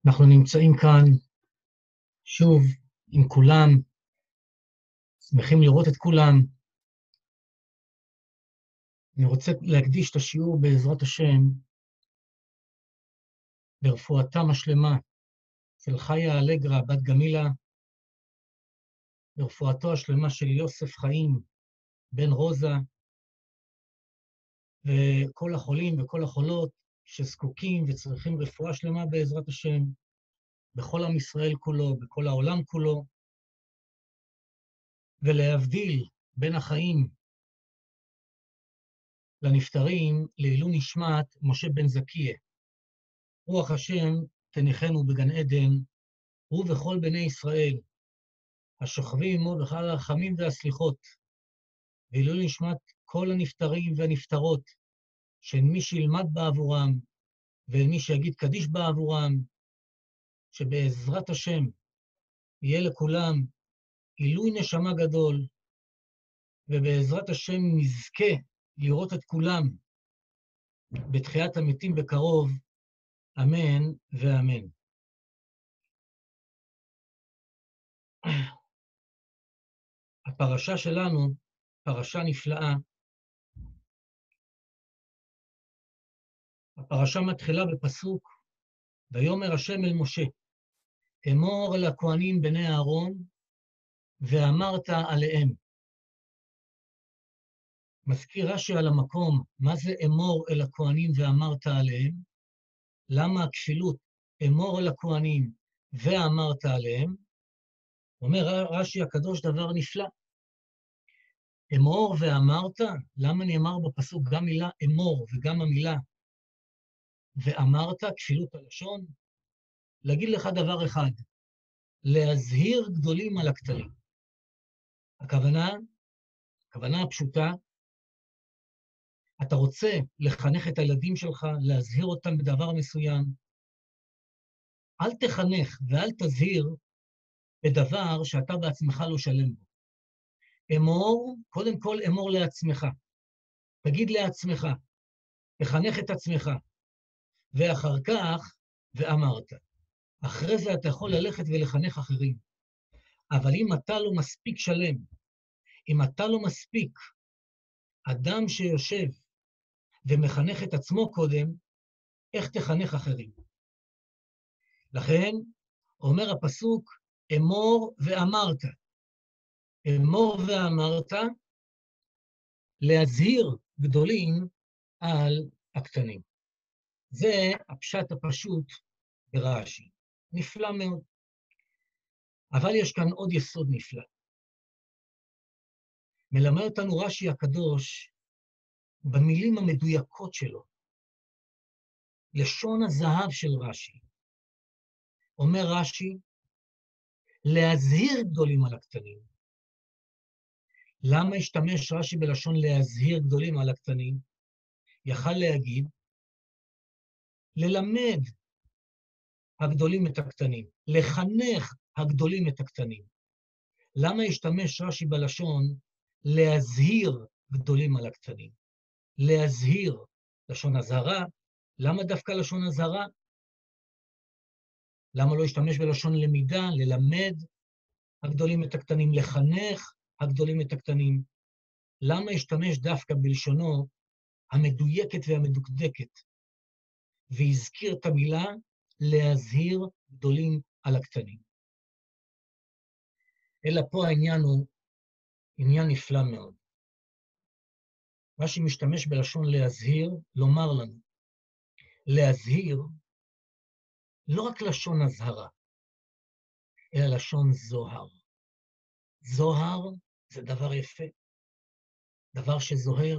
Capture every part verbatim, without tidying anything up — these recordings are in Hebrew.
אנחנו נמצאים כאן שוב עם כולם, שמחים לראות את כולם. אני רוצה להקדיש את השיעור בעזרת השם ברפואתם השלמה של חיה אלגרה בת גמילה, ברפואתו השלמה של יוסף חיים בן רוזה, וכל החולים וכל החולות שזקוקים וצריכים רפואה שלמה בעזרת השם, בכל עם ישראל כולו, בכל העולם כולו, ולהבדיל בין החיים לנפטרים, לעילוי נשמת משה בן זכיה. רוח השם תניחנו בגן עדן, הוא וכל בני ישראל, השוכבים עמו בכל הרחמים והסליחות, ועילוי נשמת כל הנפטרים והנפטרות, שאין מי שילמד בעבורם, ואין מי שיגיד קדיש בעבורם, שבעזרת השם יהיה לכולם עילוי נשמה גדול, ובעזרת השם נזכה לראות את כולם בתחיית המתים בקרוב, אמן ואמן. הפרשה שלנו, פרשה נפלאה. הפרשה מתחילה בפסוק, ויאמר השם אל משה, אמור אל הכהנים בני אהרון, ואמרת עליהם. מזכיר רש"י על המקום, מה זה אמור אל הכהנים ואמרת עליהם? למה הכפילות אמור אל הכהנים ואמרת עליהם? אומר רש"י הקדוש דבר נפלא. אמור ואמרת, למה נאמר בפסוק גם מילה אמור וגם המילה ואמרת, כפילות הלשון? להגיד לך דבר אחד, להזהיר גדולים על הקטנים. הכוונה, הכוונה הפשוטה, אתה רוצה לחנך את הילדים שלך, להזהיר אותם בדבר מסוים, אל תחנך ואל תזהיר בדבר שאתה בעצמך לא שלם בו. אמור, קודם כל אמור לעצמך. תגיד לעצמך, תחנך את עצמך, ואחר כך, ואמרת. אחרי זה אתה יכול ללכת ולחנך אחרים. אבל אם אתה לא מספיק שלם, אם אתה לא מספיק אדם שיושב ומחנך את עצמו קודם, איך תחנך אחרים? לכן, אומר הפסוק, אמור ואמרת. אמור ואמרת, להזהיר גדולים על הקטנים. זה הפשט הפשוט ברש"י. נפלא מאוד. אבל יש כאן עוד יסוד נפלא. מלמד אותנו רש"י הקדוש במילים המדויקות שלו. לשון הזהב של רש"י. אומר רש"י, להזהיר גדולים על הקטנים. למה השתמש רש"י בלשון להזהיר גדולים על הקטנים? יכל להגיד, ללמד הגדולים את הקטנים, לחנך הגדולים את הקטנים. למה השתמש רש"י בלשון להזהיר גדולים על הקטנים? להזהיר, לשון הזהרה. למה דווקא לשון הזהרה? למה לא השתמש בלשון למידה, ללמד הגדולים את הקטנים, לחנך הגדולים את הקטנים? למה השתמש דווקא בלשונו המדויקת והמדוקדקת, והזכיר את המילה להזהיר גדולים על הקטנים? אלא פה העניין הוא עניין נפלא מאוד. מה שמשתמש בלשון להזהיר, לומר לנו, להזהיר לא רק לשון הזהרה, אלא לשון זוהר. זוהר זה דבר יפה, דבר שזוהר,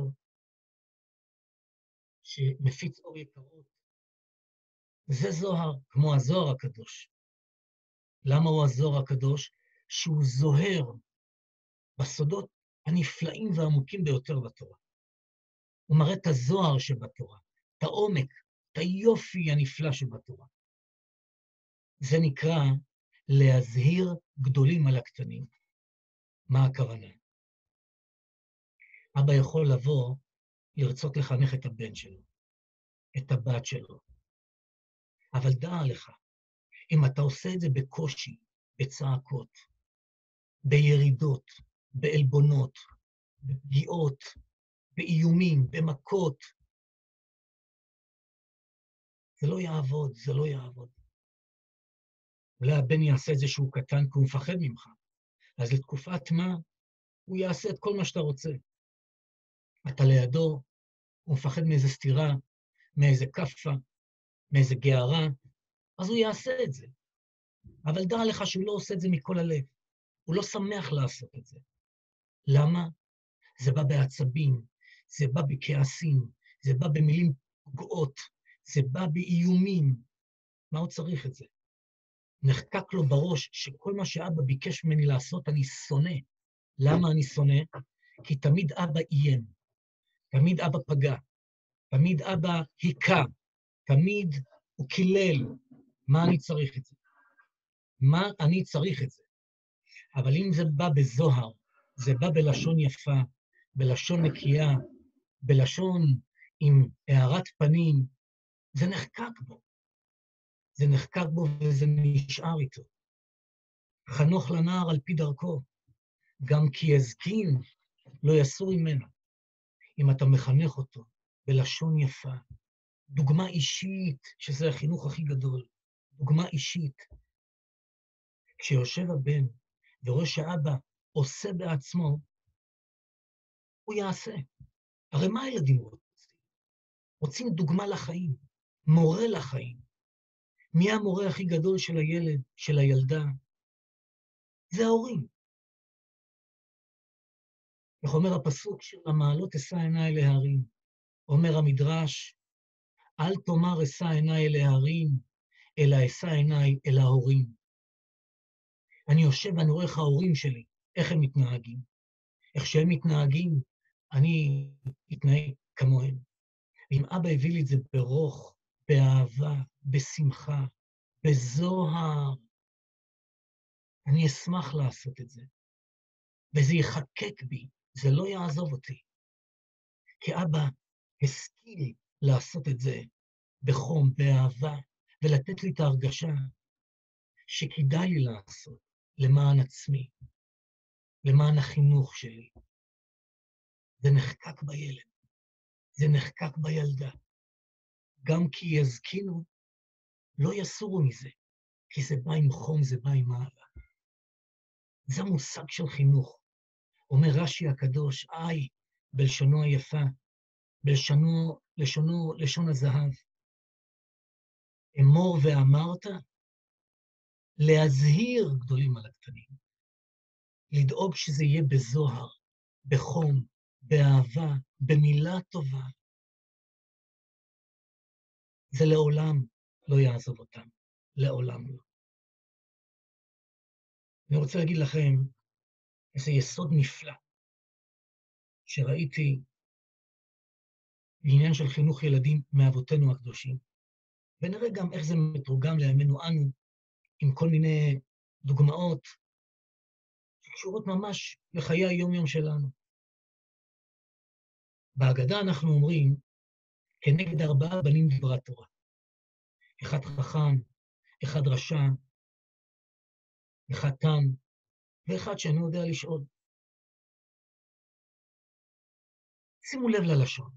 שמפיץ אור יקרות. זה זוהר, כמו הזוהר הקדוש. למה הוא הזוהר הקדוש? שהוא זוהר בסודות הנפלאים והעמוקים ביותר בתורה. הוא מראה את הזוהר שבתורה, את העומק, את היופי הנפלא שבתורה. זה נקרא להזהיר גדולים על הקטנים. מה הכוונה? אבא יכול לבוא לרצות לחנך את הבן שלו, את הבת שלו. אבל דע לך, אם אתה עושה את זה בקושי, בצעקות, בירידות, בעלבונות, בפגיעות, באיומים, במכות, זה לא יעבוד, זה לא יעבוד. אולי הבן יעשה את זה שהוא קטן כי הוא מפחד ממך. אז לתקופת מה, הוא יעשה את כל מה שאתה רוצה. אתה לידו, הוא מפחד מאיזה סתירה, מאיזה קפה, מאיזה גערה, אז הוא יעשה את זה. אבל דע לך שהוא לא עושה את זה מכל הלב. הוא לא שמח לעשות את זה. למה? זה בא בעצבים, זה בא בכעסים, זה בא במילים פגועות, זה בא באיומים. מה הוא צריך את זה? נחקק לו בראש שכל מה שאבא ביקש ממני לעשות, אני שונא. למה אני שונא? כי תמיד אבא איים, תמיד אבא פגע, תמיד אבא היכה, תמיד הוא קילל. מה אני צריך את זה? מה אני צריך את זה? אבל אם זה בא בזוהר, זה בא בלשון יפה, בלשון נקייה, בלשון עם הערת פנים, זה נחקק בו. זה נחקק בו וזה נשאר איתו. חנוך לנער על פי דרכו, גם כי יזקין לא יסור ממנו. אם אתה מחנך אותו בלשון יפה, דוגמה אישית, שזה החינוך הכי גדול, דוגמה אישית. כשיושב הבן ורואה שאבא עושה בעצמו, הוא יעשה. הרי מה הילדים רוצים? רוצים דוגמה לחיים, מורה לחיים. מי המורה הכי גדול של הילד, של הילדה? זה ההורים. איך אומר הפסוק של המעלות אשא עיניי אל ההרים? אומר המדרש, אל תאמר אשא עיניי אל ההרים, אלא אשא עיניי אל ההורים. אני יושב ואני רואה איך ההורים שלי, איך הם מתנהגים. איך שהם מתנהגים, אני אתנהג כמוהם. ואם אבא הביא לי את זה ברוך, באהבה, בשמחה, בזוהר, אני אשמח לעשות את זה. וזה יחקק בי, זה לא יעזוב אותי. כי אבא השכיל לעשות את זה בחום, באהבה, ולתת לי את ההרגשה שכדאי לי לעשות למען עצמי, למען החינוך שלי. זה נחקק בילד, זה נחקק בילדה. גם כי יזקינו, לא יסורו מזה, כי זה בא עם חום, זה בא עם אהבה. זה המושג של חינוך. אומר רש"י הקדוש, איי, בלשונו היפה, בלשונו, לשונו, לשון הזהב. אמור ואמרת, להזהיר גדולים על הקטנים. לדאוג שזה יהיה בזוהר, בחום, באהבה, במילה טובה. זה לעולם לא יעזוב אותם. לעולם לא. אני רוצה להגיד לכם איזה יסוד נפלא שראיתי בעניין של חינוך ילדים מאבותינו הקדושים. ונראה גם איך זה מתורגם לימינו אנו, עם כל מיני דוגמאות שקשורות ממש לחיי היום-יום שלנו. בהגדה אנחנו אומרים, כנגד ארבעה בנים דיברה תורה. אחד חכם, אחד רשע, אחד תם, ואחד שאינו יודע לשאול. שימו לב ללשון.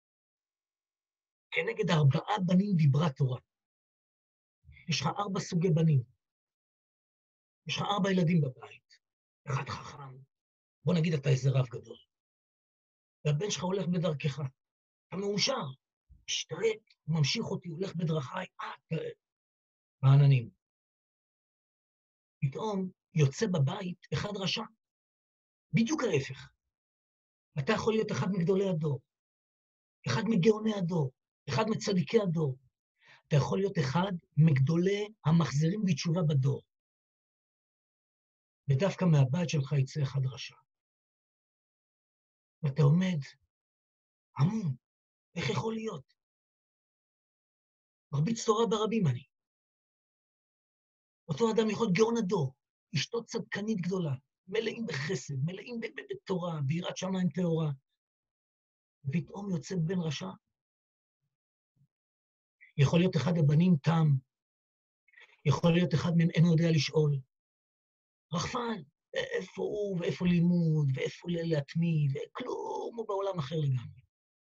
כנגד ארבעה בנים דיברה תורה. יש לך ארבע סוגי בנים. יש לך ארבע ילדים בבית. אחד חכם. בוא נגיד אתה איזה רב גדול. והבן שלך הולך בדרכך. אתה מאושר. משתרק, הוא ממשיך אותי, הולך בדרכי. אה, תראה. בעננים. פתאום יוצא בבית אחד רשע. בדיוק ההפך. אתה יכול להיות אחד מגדולי הדור. אחד מגאוני הדור. אחד מצדיקי הדור. אתה יכול להיות אחד מגדולי המחזירים בתשובה בדור. ודווקא מהבית שלך יצא אחד רשע. ואתה עומד, המום, איך יכול להיות? מרביץ תורה ברבים אני. אותו אדם יכול להיות גאון הדור, אשתו צדקנית גדולה, מלאים בחסד, מלאים בתורה, ביראת שמיים טהורה. ופתאום יוצא בן רשע. יכול להיות אחד הבנים תם, יכול להיות אחד מהם אינו יודע לשאול. רחפן, איפה הוא ואיפה לימוד ואיפה להתמיד, וכלום הוא בעולם אחר לגמרי.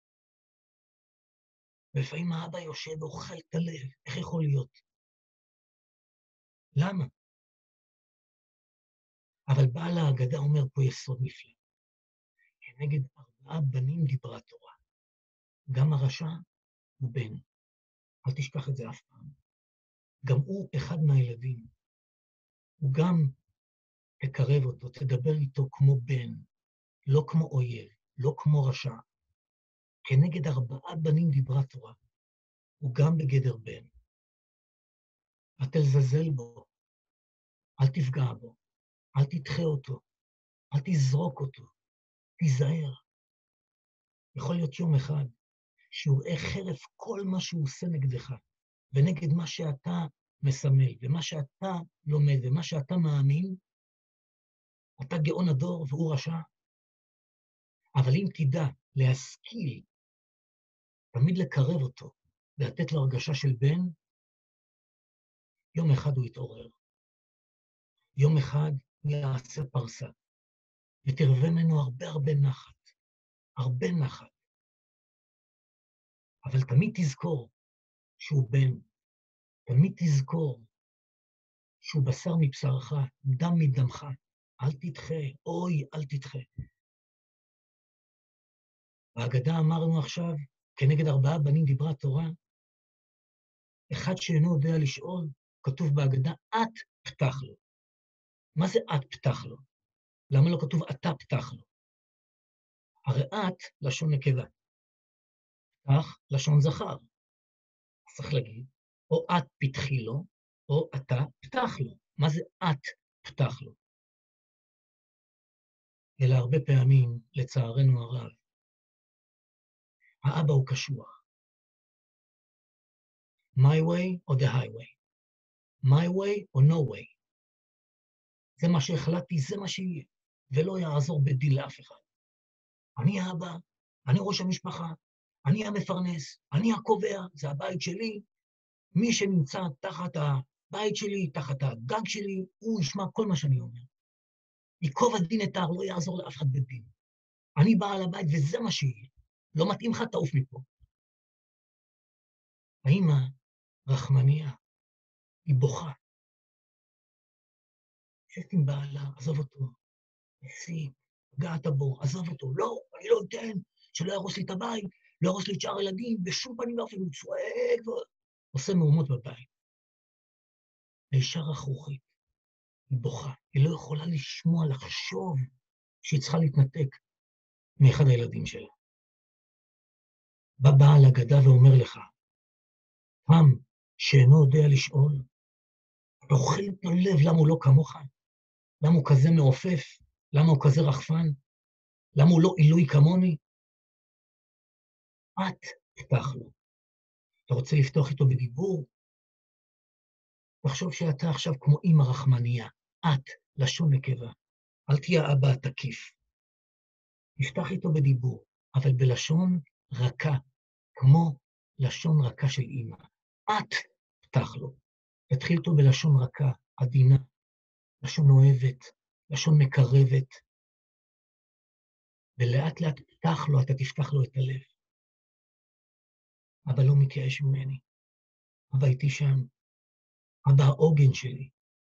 ולפעמים האבא יושב ואוכל את הלב, איך יכול להיות? למה? אבל בעל ההגדה אומר פה יסוד נפלא. כנגד ארבעה בנים דיברה תורה. גם הרשע הוא בן. אל תשכח את זה אף פעם. גם הוא אחד מהילדים. הוא גם תקרב אותו, תדבר איתו כמו בן, לא כמו אויב, לא כמו רשע. כנגד ארבעה בנים דיברה תורה. הוא גם בגדר בן. אל תזלזל בו, אל תפגע בו, אל תדחה אותו, אל תזרוק אותו, תיזהר. יכול להיות יום אחד שהוא רואה חרף כל מה שהוא עושה נגדך, ונגד מה שאתה מסמל, ומה שאתה לומד, ומה שאתה מאמין, אתה גאון הדור והוא רשע. אבל אם תדע להשכיל, תמיד לקרב אותו, ולתת לו הרגשה של בן, יום אחד הוא יתעורר. יום אחד הוא יעשה פרסה, ותרווה ממנו הרבה הרבה נחת, הרבה נחת. אבל תמיד תזכור שהוא בן, תמיד תזכור שהוא בשר מבשרך, דם מדמך. אל תדחה, אוי, אל תדחה. בהגדה אמרנו עכשיו, כנגד ארבעה בנים דיברה תורה, אחד שאינו יודע לשאול, כתוב בהגדה, את פתח לו. מה זה את פתח לו? למה לא כתוב אתה פתח לו? הרי את לשון נקבה. פתח לשון זכר. צריך להגיד, או את פתחי לו, או אתה פתח לו. מה זה את פתח לו? אלא הרבה פעמים, לצערנו הרב, האבא הוא קשוח. My way or the highway. My way or no way. זה מה שהחלטתי, זה מה שיהיה. ולא יעזור בדין לאף אחד. אני האבא, אני ראש המשפחה, אני המפרנס, אני הקובע, זה הבית שלי. מי שנמצא תחת הבית שלי, תחת הגג שלי, הוא ישמע כל מה שאני אומר. ייקוב הדין את ההר, לא יעזור לאף אחד בדין. אני בעל הבית וזה מה שיהיה. לא מתאים לך, תעוף מפה. האמא רחמניה, היא בוכה. שאת עם בעלה, עזוב אותו. הפסיק, געת בו, עזוב אותו. לא, אני לא אתן, שלא ירוס לי את הבית, לא ירוס לי את שאר הילדים, בשום פנים ואופן, הוא צועק, עושה מהומות בבית. האישה רכרוכית, היא בוכה, היא לא יכולה לשמוע, לחשוב שהיא צריכה להתנתק מאחד הילדים שלה. בא בעל הגדה ואומר לך, עם שאינו יודע לשאול, אתה אוכל את הלב למה הוא לא כמוך, למה הוא כזה מעופף, למה הוא כזה רחפן, למה הוא לא עילוי כמוני? את פתח לו. אתה רוצה לפתוח איתו בדיבור? תחשוב שאתה עכשיו כמו אמא רחמניה, את, לשון נקבה. אל תהיה אבא התקיף. תפתח איתו בדיבור, אבל בלשון רכה, כמו לשון רכה של אמא. את פתח לו. תתחיל איתו בלשון רכה, עדינה, לשון אוהבת, לשון מקרבת, ולאט לאט פתח לו, אתה תפתח לו את הלב. אבא לא מתייאש ממני. אבא איתי שם. אבא העוגן שלי.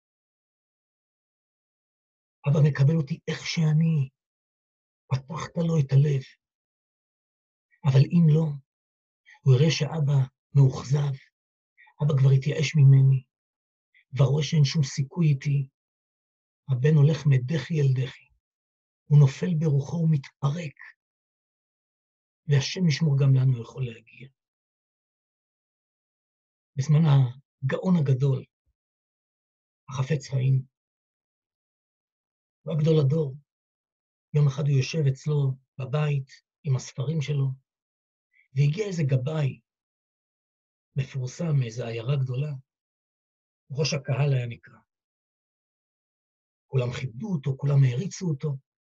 אבא מקבל אותי איך שאני. פתחת לו את הלב. אבל אם לא, הוא יראה שאבא מאוכזב. אבא כבר התייאש ממני. כבר רואה שאין שום סיכוי איתי. הבן הולך מדחי אל דחי. הוא נופל ברוחו ומתפרק. והשם ישמור גם לנו יכול להגיע. בזמן הגאון הגדול, החפץ חיים, הוא הגדול הדור. יום אחד הוא יושב אצלו בבית עם הספרים שלו, והגיע איזה גבאי מפורסם מאיזו עיירה גדולה, ראש הקהל היה נקרא. כולם כיבדו אותו, כולם העריצו אותו.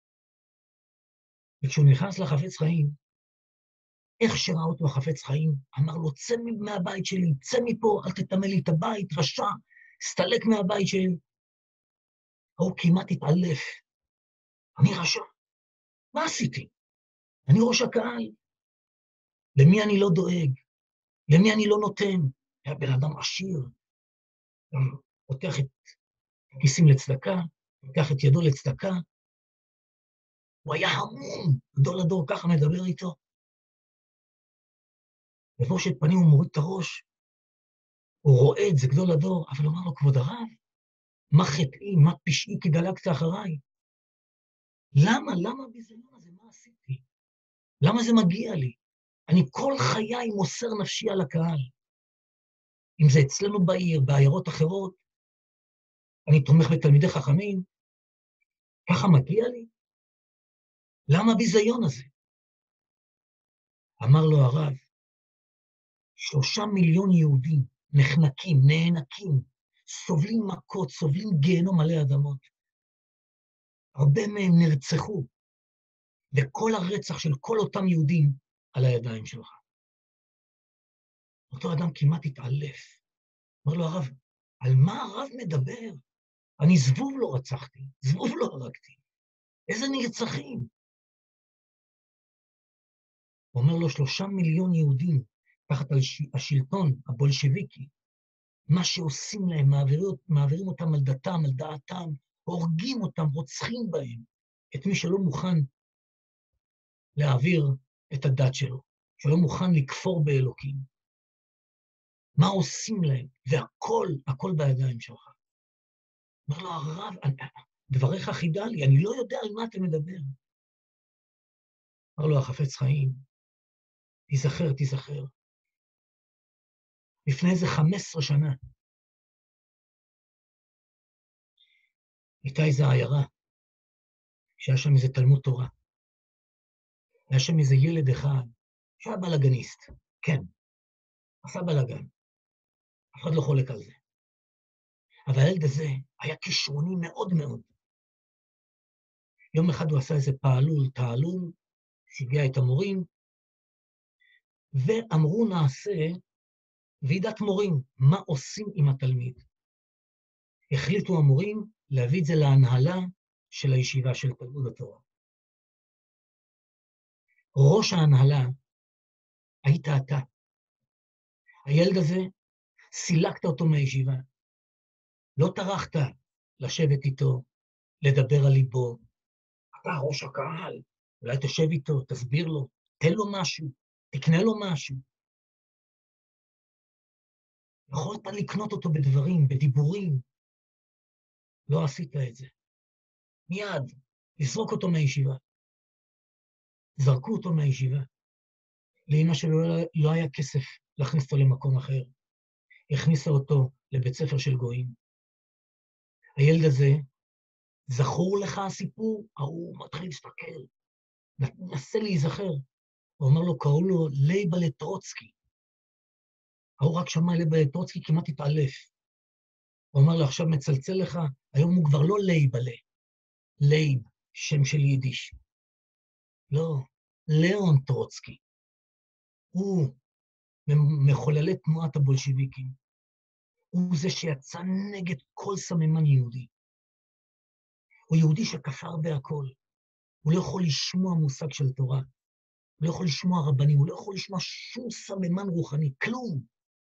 וכשהוא נכנס לחפץ חיים, איך שראה אותו החפץ חיים, אמר לו, צא מהבית שלי, צא מפה, אל תטמא לי את הבית, רשע, סתלק מהבית שלי. הוא כמעט התעלף. אני רשע. מה עשיתי? אני ראש הקהל. למי אני לא דואג? למי אני לא נותן? היה בן אדם עשיר. גם פותח את כיסים לצדקה, פותח את ידו לצדקה. הוא היה המום. גדול הדור ככה מדבר איתו. בבושת פנים הוא מוריד את הראש. הוא רואה את זה, גדול הדור, אבל הוא אומר לו, כבוד הרב, מה חטאי, מה פשעי, כי דלגת אחריי? למה, למה בזמן הזה, מה עשיתי? למה זה מגיע לי? אני כל חיי מוסר נפשי על הקהל. אם זה אצלנו בעיר, בעיירות אחרות, אני תומך בתלמידי חכמים, ככה מגיע לי? למה הביזיון הזה? אמר לו הרב, שלושה מיליון יהודים נחנקים, נאנקים, סובלים מכות, סובלים גיהנום מלא אדמות. הרבה מהם נרצחו, וכל הרצח של כל אותם יהודים על הידיים שלך. אותו אדם כמעט התעלף. אמר לו הרב, על מה הרב מדבר? אני זבוב לא רצחתי, זבוב לא הרגתי. איזה נרצחים? הוא אומר לו, שלושה מיליון יהודים, תחת השלטון הבולשביקי, מה שעושים להם, מעבירים, מעבירים אותם על דתם, על דעתם, הורגים אותם, רוצחים בהם, את מי שלא מוכן להעביר את הדת שלו, שלא מוכן לכפור באלוקים. מה עושים להם? והכל, הכל בידיים שלך. אומר לו, הרב, דבריך חידה לי, אני לא יודע על מה אתה מדבר. אמר לו, החפץ חיים, תיזכר, תיזכר. לפני איזה חמש עשרה שנה, הייתה איזו עיירה, שהיה שם איזה תלמוד תורה. היה שם איזה ילד אחד, שהיה בלגניסט, כן, עשה בלגן. אף אחד לא חולק על זה. אבל הילד הזה היה כישרוני מאוד מאוד. יום אחד הוא עשה איזה פעלול, תעלול, שיגע את המורים, ואמרו נעשה ועידת מורים, מה עושים עם התלמיד. החליטו המורים להביא את זה להנהלה של הישיבה של תלמוד התורה. ראש ההנהלה היית אתה. הילד הזה, סילקת אותו מהישיבה. לא טרחת לשבת איתו, לדבר על ליבו. אתה ראש הקהל, אולי תשב איתו, תסביר לו, תן לו משהו, תקנה לו משהו. יכולת לקנות אותו בדברים, בדיבורים. לא עשית את זה. מיד, לזרוק אותו מהישיבה. זרקו אותו מהישיבה. לאמא שלו לא היה כסף להכניס אותו למקום אחר. הכניסה אותו לבית ספר של גויים. הילד הזה, זכור לך הסיפור? הוא מתחיל להסתכל. נסה להיזכר. הוא אומר לו, קראו לו לייב טרוצקי. הוא רק שמע לייב טרוצקי, כמעט התעלף. הוא אומר לו, עכשיו מצלצל לך, היום הוא כבר לא לייבלה. לייב, שם של יידיש. לא, ליאון טרוצקי. הוא מחוללי תנועת הבולשביקים. הוא זה שיצא נגד כל סממן יהודי. הוא יהודי שכפר בהכל. הוא לא יכול לשמוע מושג של תורה. הוא לא יכול לשמוע רבנים, הוא לא יכול לשמוע שום סממן רוחני, כלום.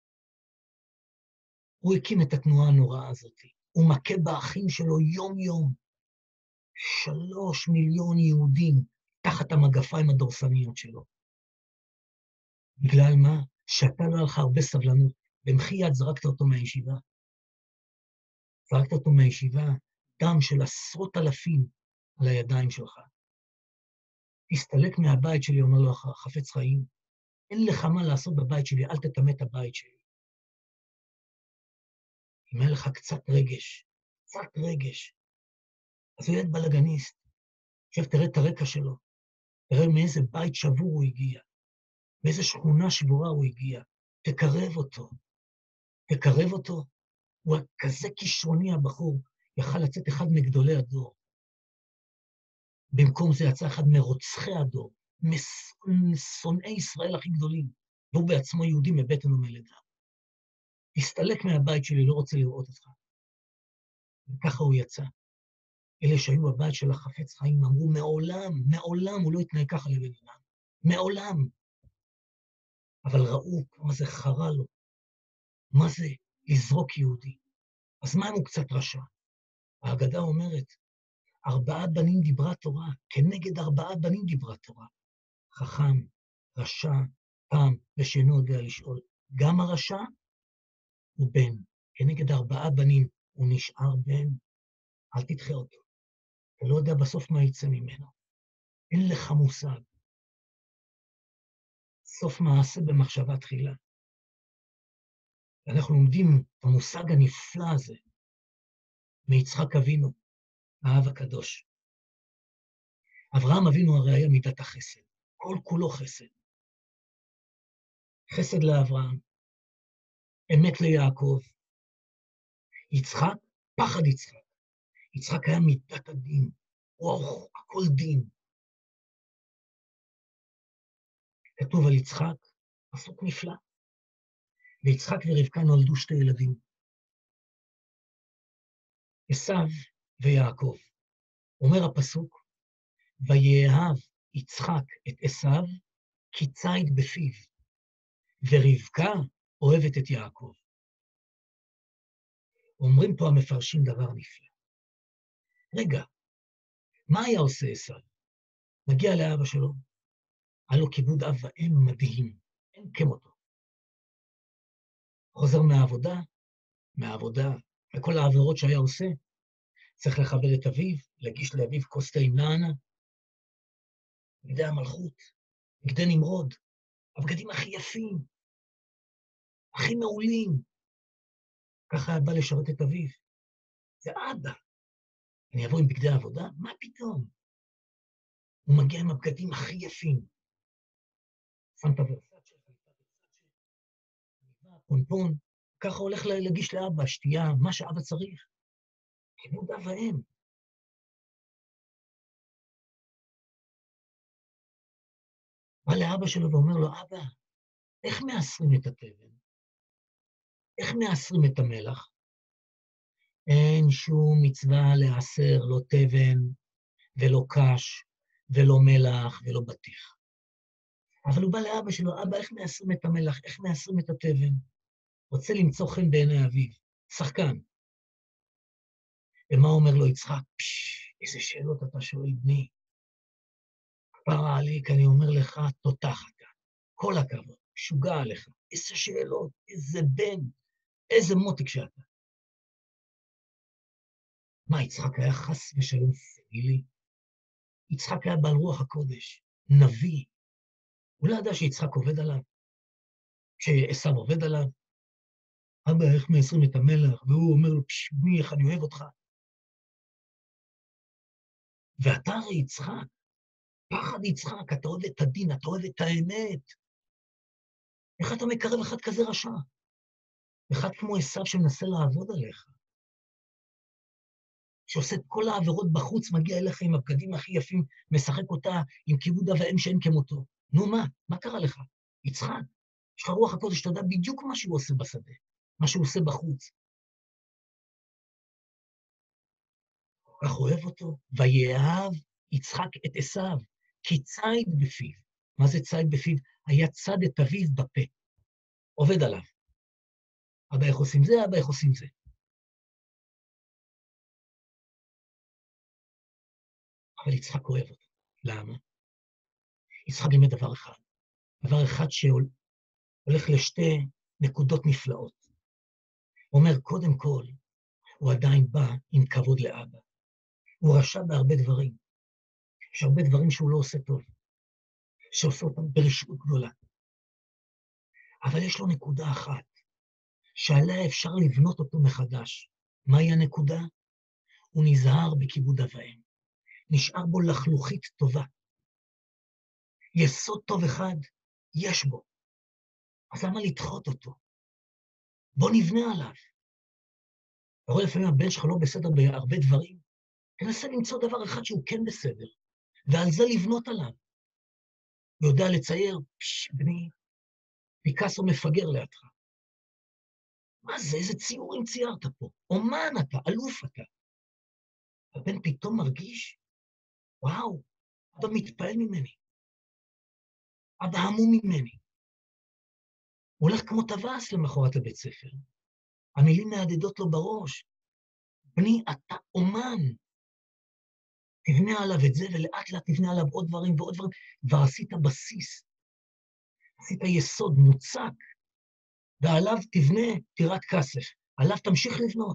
הוא הקים את התנועה הנוראה הזאת. הוא מכה באחים שלו יום-יום. שלוש מיליון יהודים תחת המגפיים הדורסניות שלו. בגלל מה? שאתה לא הלכה הרבה סבלנות. במחי יד זרקת אותו מהישיבה. זרקת אותו מהישיבה, דם של עשרות אלפים על הידיים שלך. תסתלק מהבית שלי, אומר לו חפץ חיים. אין לך מה לעשות בבית שלי, אל תטמא את הבית שלי. אם אין לך קצת רגש, קצת רגש, אז הוא ילד בלגניסט. עכשיו תראה את הרקע שלו. תראה מאיזה בית שבור הוא הגיע. מאיזה שכונה שבורה הוא הגיע. תקרב אותו. תקרב אותו. הוא כזה כישרוני הבחור, יכל לצאת אחד מגדולי הדור. במקום זה יצא אחד מרוצחי הדור, משונאי ישראל הכי גדולים, והוא בעצמו יהודי מבטן ומלידה. תסתלק מהבית שלי, לא רוצה לראות אותך. וככה הוא יצא. אלה שהיו בבית של החפץ חיים אמרו, מעולם, מעולם הוא לא התנהג ככה לבן אדם. מעולם. אבל ראו כמה זה חרה לו. מה זה לזרוק יהודי? אז מה אם הוא קצת רשע? ההגדה אומרת, ארבעה בנים דיברה תורה, כנגד ארבעה בנים דיברה תורה. חכם, רשע, תם, ושאינו יודע לשאול. גם הרשע הוא בן. כנגד ארבעה בנים הוא נשאר בן. אל תדחה אותו. אתה לא יודע בסוף מה יצא ממנו. אין לך מושג. סוף מעשה במחשבה תחילה. אנחנו לומדים את המושג הנפלא הזה מיצחק אבינו, האב הקדוש. אברהם אבינו הרי היה מידת החסד. כל כולו חסד. חסד לאברהם, אמת ליעקב. יצחק, פחד יצחק. יצחק היה מידת הדין. וואו, הכל דין. כתוב על יצחק, פסוק נפלא. ויצחק ורבקה נולדו שתי ילדים. עשיו ויעקב. אומר הפסוק, ויאהב יצחק את עשיו, כי ציד בפיו, ורבקה אוהבת את יעקב. אומרים פה המפרשים דבר נפלא. רגע, מה היה עושה עשיו? מגיע לאבא שלו, היה לו כיבוד אב ואם מדהים, אין כמותו. חוזר מהעבודה, מהעבודה, וכל העבירות שהיה עושה, צריך לכבד את אביו, להגיש לאביו כוס תה עם נענה, בגדי המלכות, בגדי נמרוד, הבגדים הכי יפים, הכי מעולים. ככה היה בא לשרת את אביו. זה אבא. אני אבוא עם בגדי העבודה? מה פתאום? הוא מגיע עם הבגדים הכי יפים. שם את הוורסאצ'ה, פונפון, ככה הולך להגיש לאבא, שתייה, מה שאבא צריך. כיבוד אב ואם. בא לאבא שלו ואומר לו, אבא, איך מאסרים את התבן? איך מאסרים את המלח? אין שום מצווה לאסר, לא תבן, ולא קש, ולא מלח, ולא בטיח. אבל הוא בא לאבא שלו, אבא, איך מאסרים את המלח? איך מאסרים את התבן? רוצה למצוא חן בעיני אביו, שחקן. ומה אומר לו יצחק? פש, איזה שאלות אתה שואל, בני. כפרה עליק, אני אומר לך, תותח אתה. כל הכבוד, שוגע עליך. איזה שאלות, איזה בן, איזה מותק שאתה. מה, יצחק היה חס ושלום סבילי? יצחק היה בעל רוח הקודש, נביא. הוא לא ידע שיצחק עובד עליו, שעשיו עובד עליו. אבא, איך מאסרים את המלח? והוא אומר לו, פשמי, איך אני אוהב אותך. ואתה הרי יצחק, פחד יצחק, אתה אוהב את הדין, אתה אוהב את האמת. איך אתה מקרב אחד כזה רשע? אחד כמו עשיו שמנסה לעבוד עליך. שעושה את כל העבירות בחוץ, מגיע אליך עם הבגדים הכי יפים, משחק אותה עם כיבוד אב ואם שאין כמותו. נו מה? מה קרה לך? יצחק, יש לך רוח הקודש, אתה יודע בדיוק מה שהוא עושה בשדה, מה שהוא עושה בחוץ. כך אוהב אותו, ויאהב יצחק את עשיו, כי ציד בפיו. מה זה ציד בפיו? היה צד את אביו בפה. עובד עליו. אבא איך עושים זה, אבא איך עושים זה. אבל יצחק אוהב אותו. למה? יצחק לימד דבר אחד. דבר אחד שהולך לשתי נקודות נפלאות. הוא אומר, קודם כל, הוא עדיין בא עם כבוד לאבא. הוא רשע בהרבה דברים. יש הרבה דברים שהוא לא עושה טוב. שעושה אותם ברשעות גדולה. אבל יש לו נקודה אחת, שעליה אפשר לבנות אותו מחדש. מהי הנקודה? הוא נזהר בכיבוד אב ואם. נשאר בו לחלוכית טובה. יסוד טוב אחד יש בו. אז למה לדחות אותו? בוא נבנה עליו. אתה רואה לפעמים הבן שלך לא בסדר בהרבה דברים, תנסה למצוא דבר אחד שהוא כן בסדר, ועל זה לבנות עליו. הוא יודע לצייר, פש, בני, פיקאסו מפגר לידך. מה זה? איזה ציורים ציירת פה? אומן אתה, אלוף אתה. הבן פתאום מרגיש, וואו, אבא מתפעל ממני. אבא המום ממני. הוא הולך כמו טווס למחרת לבית ספר. המילים מהדהדות לו בראש. בני, אתה אומן. תבנה עליו את זה, ולאט לאט תבנה עליו עוד דברים ועוד דברים. כבר עשית בסיס. עשית יסוד מוצק. ועליו תבנה טירת כסף. עליו תמשיך לבנות.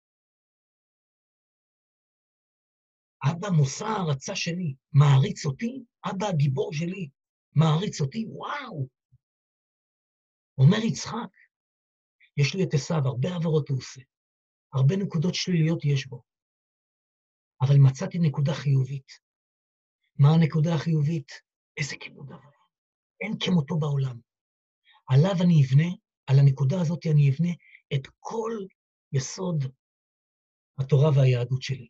אבא מושא ההרצה שלי. מעריץ אותי? אבא הגיבור שלי. מעריץ אותי? וואו. אומר יצחק, יש לי את עשיו, הרבה עבירות הוא עושה. הרבה נקודות שליליות יש בו. אבל מצאתי נקודה חיובית. מה הנקודה החיובית? איזה כיבוד אב. אין כמותו בעולם. עליו אני אבנה, על הנקודה הזאת אני אבנה את כל יסוד התורה והיהדות שלי.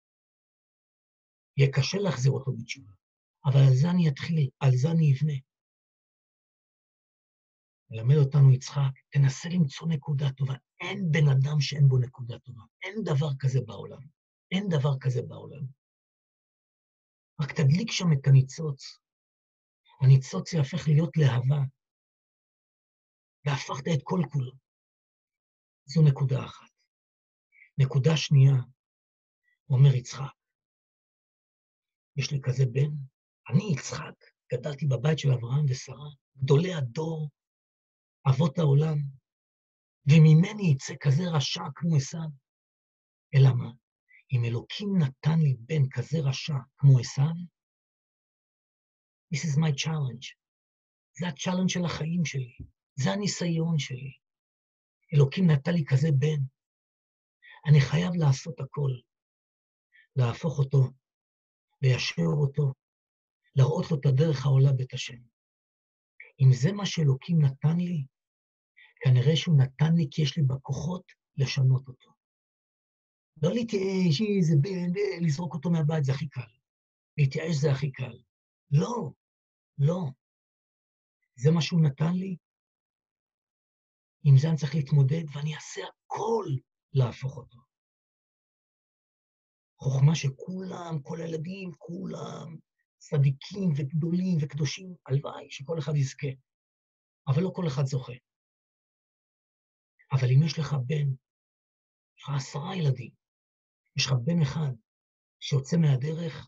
יהיה קשה להחזיר אותו בתשובה, אבל על זה אני אתחיל, על זה אני אבנה. מלמד אותנו יצחק, תנסה למצוא נקודה טובה. אין בן אדם שאין בו נקודה טובה. אין דבר כזה בעולם. אין דבר כזה בעולם. רק תדליק שם את הניצוץ. הניצוץ יהפך להיות להבה. והפכת את כל כולו. זו נקודה אחת. נקודה שנייה, אומר יצחק, יש לי כזה בן, אני יצחק, גדלתי בבית של אברהם ושרה, גדולי הדור, אבות העולם, וממני יצא כזה רשע כמו עשיו. אלא מה? אם אלוקים נתן לי בן כזה רשע כמו עשיו, this is my challenge. זה הצ'אלנג' של החיים שלי. זה הניסיון שלי. אלוקים נתן לי כזה בן. אני חייב לעשות הכל. להפוך אותו, ליישר אותו, להראות לו את הדרך העולה בית השם. אם זה מה שאלוקים נתן לי, כנראה שהוא נתן לי כי יש לי בכוחות לשנות אותו. לא להתייאש, זה בן, לזרוק אותו מהבית, זה הכי קל. להתייאש זה הכי קל. לא, לא. זה מה שהוא נתן לי. עם זה אני צריך להתמודד, ואני אעשה הכל להפוך אותו. חוכמה שכולם, כל הילדים, כולם צדיקים וגדולים וקדושים, הלוואי שכל אחד יזכה. אבל לא כל אחד זוכה. אבל אם יש לך בן, יש לך עשרה ילדים, יש לך בן אחד שיוצא מהדרך,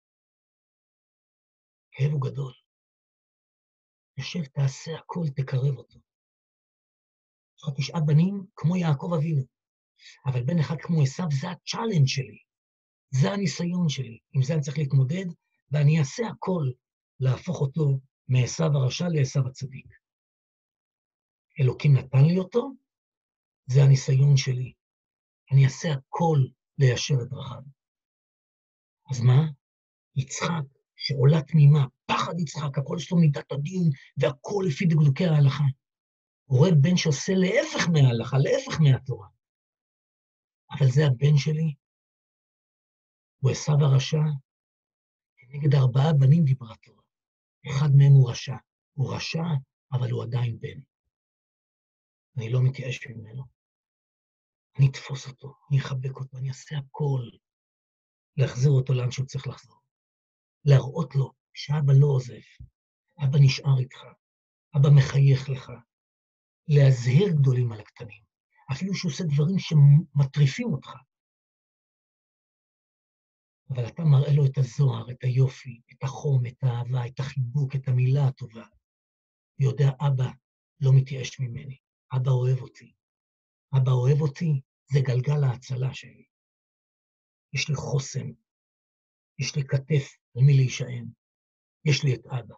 כאב הוא גדול. יושב, תעשה הכל, תקרב אותו. יש לך תשעה בנים כמו יעקב אבינו, אבל בן אחד כמו עשיו, זה הצ'אלנג' שלי. זה הניסיון שלי. עם זה אני צריך להתמודד, ואני אעשה הכל להפוך אותו מעשיו הרשע לעשיו הצדיק. אלוקים נתן לי אותו, זה הניסיון שלי. אני אעשה הכל ליישר את דרכיו. אז מה? יצחק, שעולה תמימה, פחד יצחק, הכל שלו מידת הדין, והכל לפי דקדוקי ההלכה. הוא רואה בן שעושה להפך מההלכה, להפך מהתורה. אבל זה הבן שלי, הוא עשיו הרשע, נגד ארבעה בנים דיברה תורה. אחד מהם הוא רשע. הוא רשע, אבל הוא עדיין בן. אני לא מתייאש ממנו. אני אתפוס אותו, אני אחבק אותו, אני אעשה הכל. להחזיר אותו לאן שהוא צריך לחזור. להראות לו שאבא לא עוזב. אבא נשאר איתך. אבא מחייך לך. להזהיר גדולים על הקטנים. אפילו שהוא עושה דברים שמטריפים אותך. אבל אתה מראה לו את הזוהר, את היופי, את החום, את האהבה, את החיבוק, את המילה הטובה. ויודע, אבא לא מתייאש ממני. אבא אוהב אותי. אבא אוהב אותי, זה גלגל ההצלה שלי. יש לי חוסן. יש לי כתף על מי להישען. יש לי את אבא.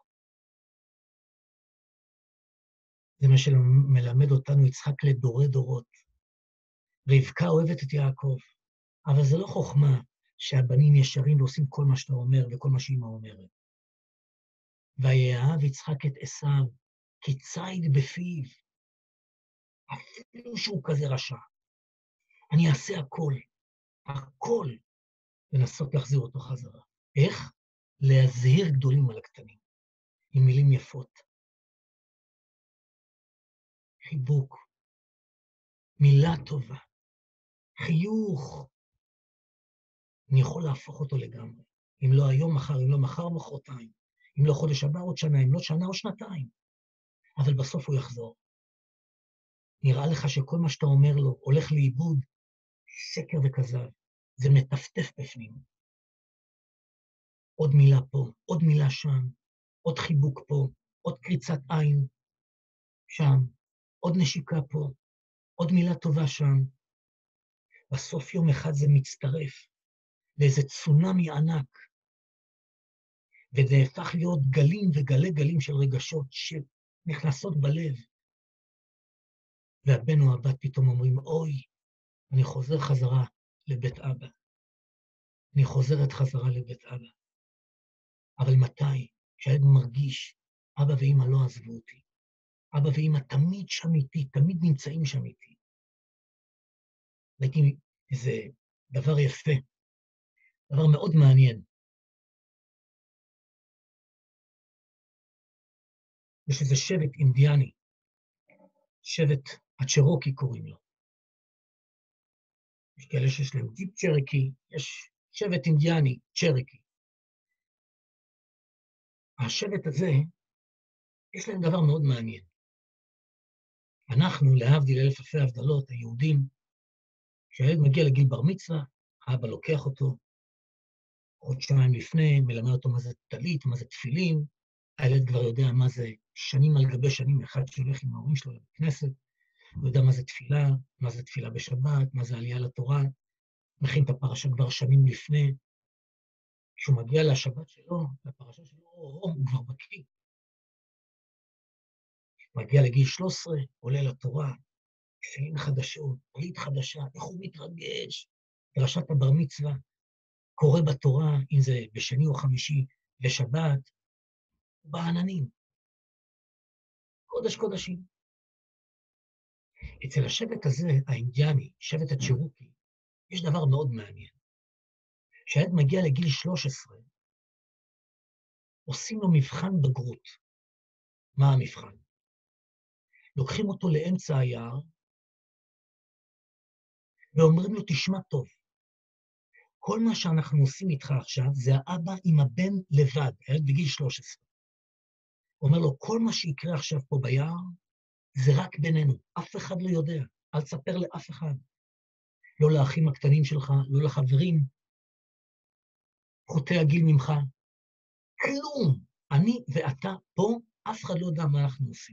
זה מה שמלמד אותנו יצחק לדורי דורות. רבקה אוהבת את יעקב, אבל זה לא חוכמה שהבנים ישרים ועושים כל מה שאתה אומר וכל מה שאמא אומרת. ויאהב יצחק את עשיו, כי ציד בפיו, אפילו שהוא כזה רשע. אני אעשה הכל, הכל, לנסות להחזיר אותו חזרה. איך? להזהיר גדולים על הקטנים, עם מילים יפות. חיבוק, מילה טובה, חיוך, אני יכול להפוך אותו לגמרי. אם לא היום, מחר, אם לא מחר, מחרתיים. אם לא חודש הבא, עוד שנה, אם לא שנה או שנתיים. אבל בסוף הוא יחזור. נראה לך שכל מה שאתה אומר לו הולך לאיבוד, שקר וכזב. זה מטפטף בפנים. עוד מילה פה, עוד מילה שם, עוד חיבוק פה, עוד קריצת עין שם, עוד נשיקה פה, עוד מילה טובה שם. בסוף יום אחד זה מצטרף לאיזה צונמי ענק, וזה הפך להיות גלים וגלי גלים של רגשות שנכנסות בלב. והבן או הבת פתאום אומרים, אוי, אני חוזר חזרה לבית אבא. אני חוזרת חזרה לבית אבא. אבל מתי? כשהילד מרגיש, אבא ואמא לא עזבו אותי. אבא ואמא תמיד שם איתי, תמיד נמצאים שם איתי. ראיתי איזה דבר יפה, דבר מאוד מעניין. יש איזה שבט אינדיאני, שבט הצ'רוקי קוראים לו. יש כאלה שיש להם דיפ צ'רקי, יש שבט אינדיאני, צ'רקי. השבט הזה, יש להם דבר מאוד מעניין. אנחנו, להבדיל אלף אלפי הבדלות, היהודים, כשהילד מגיע לגיל בר מצווה, האבא לוקח אותו, חודשיים לפני, מלמד אותו מה זה טלית, מה זה תפילין, הילד כבר יודע מה זה שנים על גבי שנים, אחד שהולך עם ההורים שלו לכנסת, הוא יודע מה זה תפילה, מה זה תפילה בשבת, מה זה עלייה לתורה, מכין את הפרשה כבר שנים לפני, כשהוא מגיע לשבת שלו, לפרשה שלו, הוא כבר בקיא. מגיע לגיל שלוש עשרה, עולה לתורה, תפילין חדשות, ברית חדשה, איך הוא מתרגש, דרשת הבר מצווה, קורא בתורה, אם זה בשני או חמישי, לשבת, בעננים. קודש קודשים. אצל השבט הזה, האינדיאני, שבט הצ'רוקי, יש דבר מאוד מעניין. כשהילד מגיע לגיל שלוש עשרה, עושים לו מבחן בגרות. מה המבחן? לוקחים אותו לאמצע היער, ואומרים לו, תשמע טוב, כל מה שאנחנו עושים איתך עכשיו, זה האבא עם הבן לבד, הילד בגיל שלוש עשרה. אומר לו, כל מה שיקרה עכשיו פה ביער, זה רק בינינו, אף אחד לא יודע, אל תספר לאף אחד. לא לאחים הקטנים שלך, לא לחברים, חוטא הגיל ממך, כלום. אני ואתה פה, אף אחד לא יודע מה אנחנו עושים.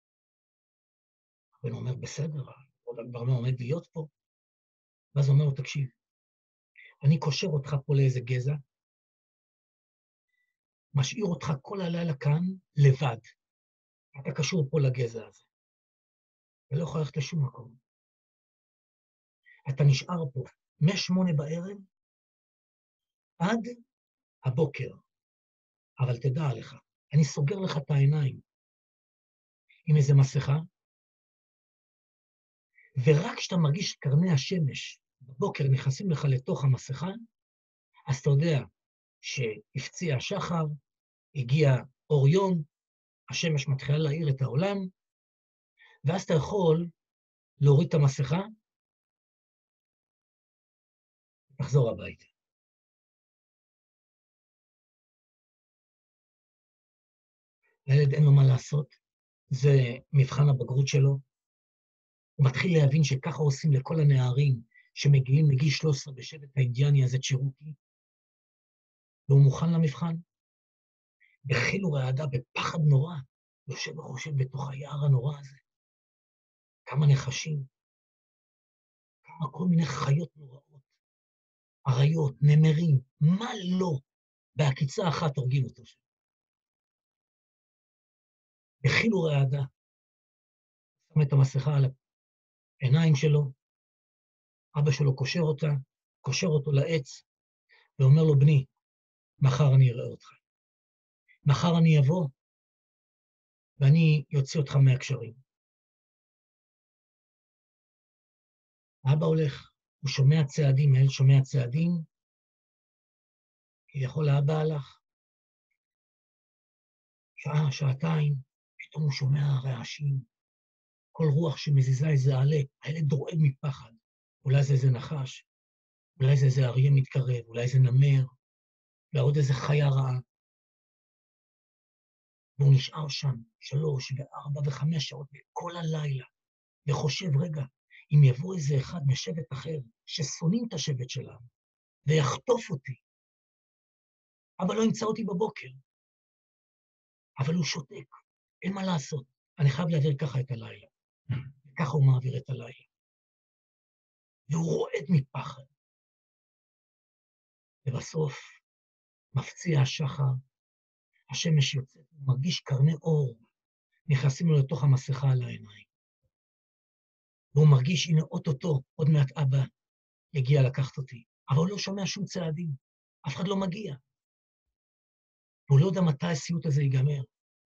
הבן אומר, בסדר, עוד כבר לא עומד להיות פה. ואז אומר לו, תקשיב, אני קושר אותך פה לאיזה גזע, משאיר אותך כל הלילה כאן לבד. אתה קשור פה לגזע הזה. ולא יכול ללכת לשום מקום. אתה נשאר פה משמונה בערב עד הבוקר. אבל תדע לך, אני סוגר לך את העיניים עם איזה מסכה, ורק כשאתה מרגיש קרני השמש בבוקר נכנסים לך לתוך המסכה, אז אתה יודע שהפציע השחר, הגיע אור יום, השמש מתחילה להאיר את העולם, ואז אתה יכול להוריד את המסכה, תחזור הביתה. לילד אין לו מה לעשות, זה מבחן הבגרות שלו. הוא מתחיל להבין שככה עושים לכל הנערים שמגיעים לגיל שלוש עשרה בשבט האינדיאני הזה צ'רוקי, והוא מוכן למבחן. בחיל ורעדה, בפחד נורא, יושב וחושב בתוך היער הנורא הזה. כמה נחשים, כמה כל מיני חיות נוראות, אריות, נמרים, מה לא, בהקיצה אחת הורגים אותו שם. בחיל ורעדה, שם את המסכה על העיניים שלו, אבא שלו קושר אותה, קושר אותו לעץ, ואומר לו, בני, מחר אני אראה אותך. מחר אני אבוא, ואני יוצא אותך מהקשרים. האבא הולך, הוא שומע צעדים, הילד שומע צעדים, כביכול האבא הלך. שעה, שעתיים, פתאום הוא שומע רעשים, כל רוח שמזיזה איזה עלה, הילד דרועד מפחד, אולי זה איזה נחש. אולי זה איזה אריה מתקרב, אולי זה נמר, אולי עוד איזה חיה רעה. והוא נשאר שם שלוש וארבע וחמש שעות כל הלילה, וחושב, רגע, אם יבוא איזה אחד משבט אחר, ששונאים את השבט שלנו, ויחטוף אותי, אבל לא ימצא אותי בבוקר. אבל הוא שותק, אין מה לעשות. אני חייב להעביר ככה את הלילה. וככה הוא מעביר את הלילה. והוא רועד מפחד. ובסוף, מפציע השחר, השמש יוצאת, הוא מרגיש קרני אור, נכנסים לו לתוך המסכה על העיניים. והוא מרגיש, הנה אוטוטו, עוד מעט אבא יגיע לקחת אותי. אבל הוא לא שומע שום צעדים, אף אחד לא מגיע. והוא לא יודע מתי הסיוט הזה ייגמר.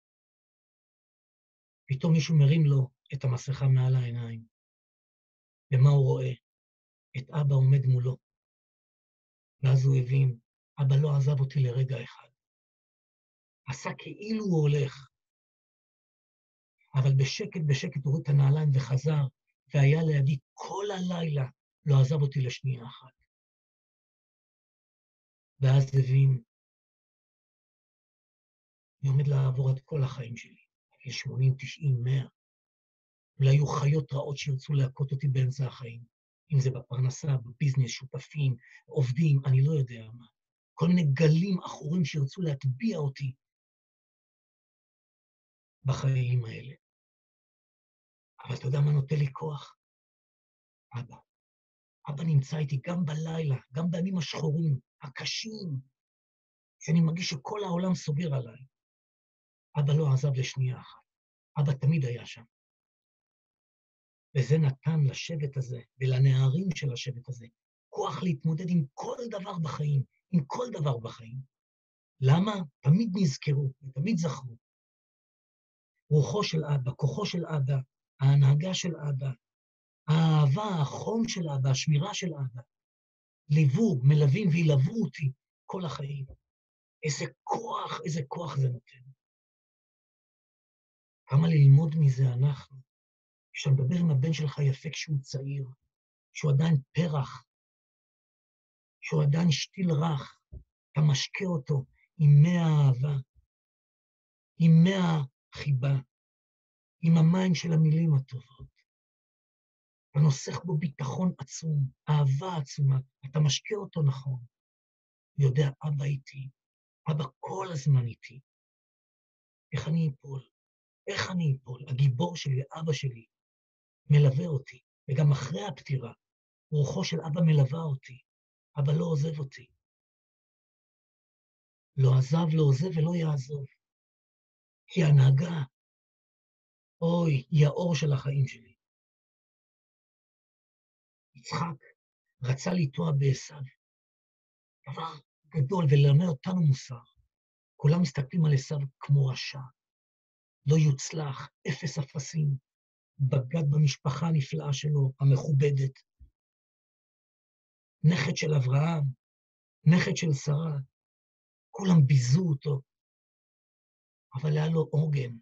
פתאום מישהו מרים לו את המסכה מעל העיניים. ומה הוא רואה? את אבא עומד מולו. ואז הוא הבין, אבא לא עזב אותי לרגע אחד. עשה כאילו הוא הולך. אבל בשקט בשקט הוריד את הנעליים וחזר, והיה לידי כל הלילה, לא עזב אותי לשנייה אחת. ואז הבין, אני עומד לעבור את כל החיים שלי, ל-שמונים, תשעים, מאה. אולי היו חיות רעות שירצו להכות אותי באמצע החיים, אם זה בפרנסה, בביזנס, שותפים, עובדים, אני לא יודע מה. כל מיני גלים אחורים שירצו להטביע אותי בחיים האלה. אבל אתה יודע מה נותן לי כוח? אבא. אבא נמצא איתי גם בלילה, גם בימים השחורים, הקשים, שאני מרגיש שכל העולם סוגר עליי. אבא לא עזב לשנייה אחת. אבא תמיד היה שם. וזה נתן לשבט הזה, ולנערים של השבט הזה, כוח להתמודד עם כל דבר בחיים, עם כל דבר בחיים. למה? תמיד נזכרו, ותמיד זכרו. רוחו של אבא, כוחו של אבא, ההנהגה של אבא, האהבה, החום של אבא, השמירה של אבא, ליוו, מלווים וילוו אותי כל החיים. איזה כוח, איזה כוח זה נותן. כמה ללמוד מזה אנחנו. כשאתה מדבר עם הבן שלך יפה כשהוא צעיר, שהוא עדיין פרח, שהוא עדיין שתיל רך, אתה משקה אותו עם מאה אהבה, עם מאה חיבה, עם המים של המילים הטובות. אתה נוסח בו ביטחון עצום, אהבה עצומה, אתה משקה אותו נכון. יודע, אבא איתי, אבא כל הזמן איתי. איך אני אפול? איך אני אפול? הגיבור שלי, אבא שלי, מלווה אותי, וגם אחרי הפטירה, רוחו של אבא מלווה אותי. אבא לא עוזב אותי. לא עזב, לא עוזב ולא יעזוב. כי ההנהגה, אוי, היא האור של החיים שלי. יצחק רצה לטוע בעשיו. דבר גדול וללמד אותנו מוסר. כולם מסתכלים על עשיו כמו רשע. לא יוצלח, אפס אפסים. בגד במשפחה הנפלאה שלו, המכובדת. נכד של אברהם, נכד של שרה. כולם ביזו אותו. אבל היה לו עוגן.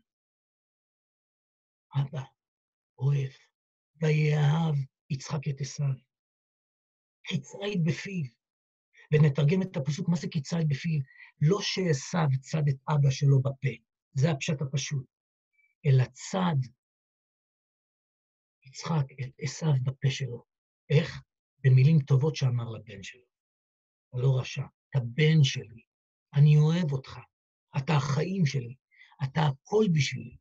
אבא, אוהב, ויאהב יצחק את עשיו. כי ציד בפיו. ונתרגם את הפסוק, מה זה כי ציד בפיו? לא שעשיו צד את אבא שלו בפה, זה הפשט הפשוט, אלא צד יצחק את עשיו בפה שלו. איך? במילים טובות שאמר לבן שלו. לא רשע, אתה בן שלי, אני אוהב אותך, אתה החיים שלי, אתה הכל בשבילי.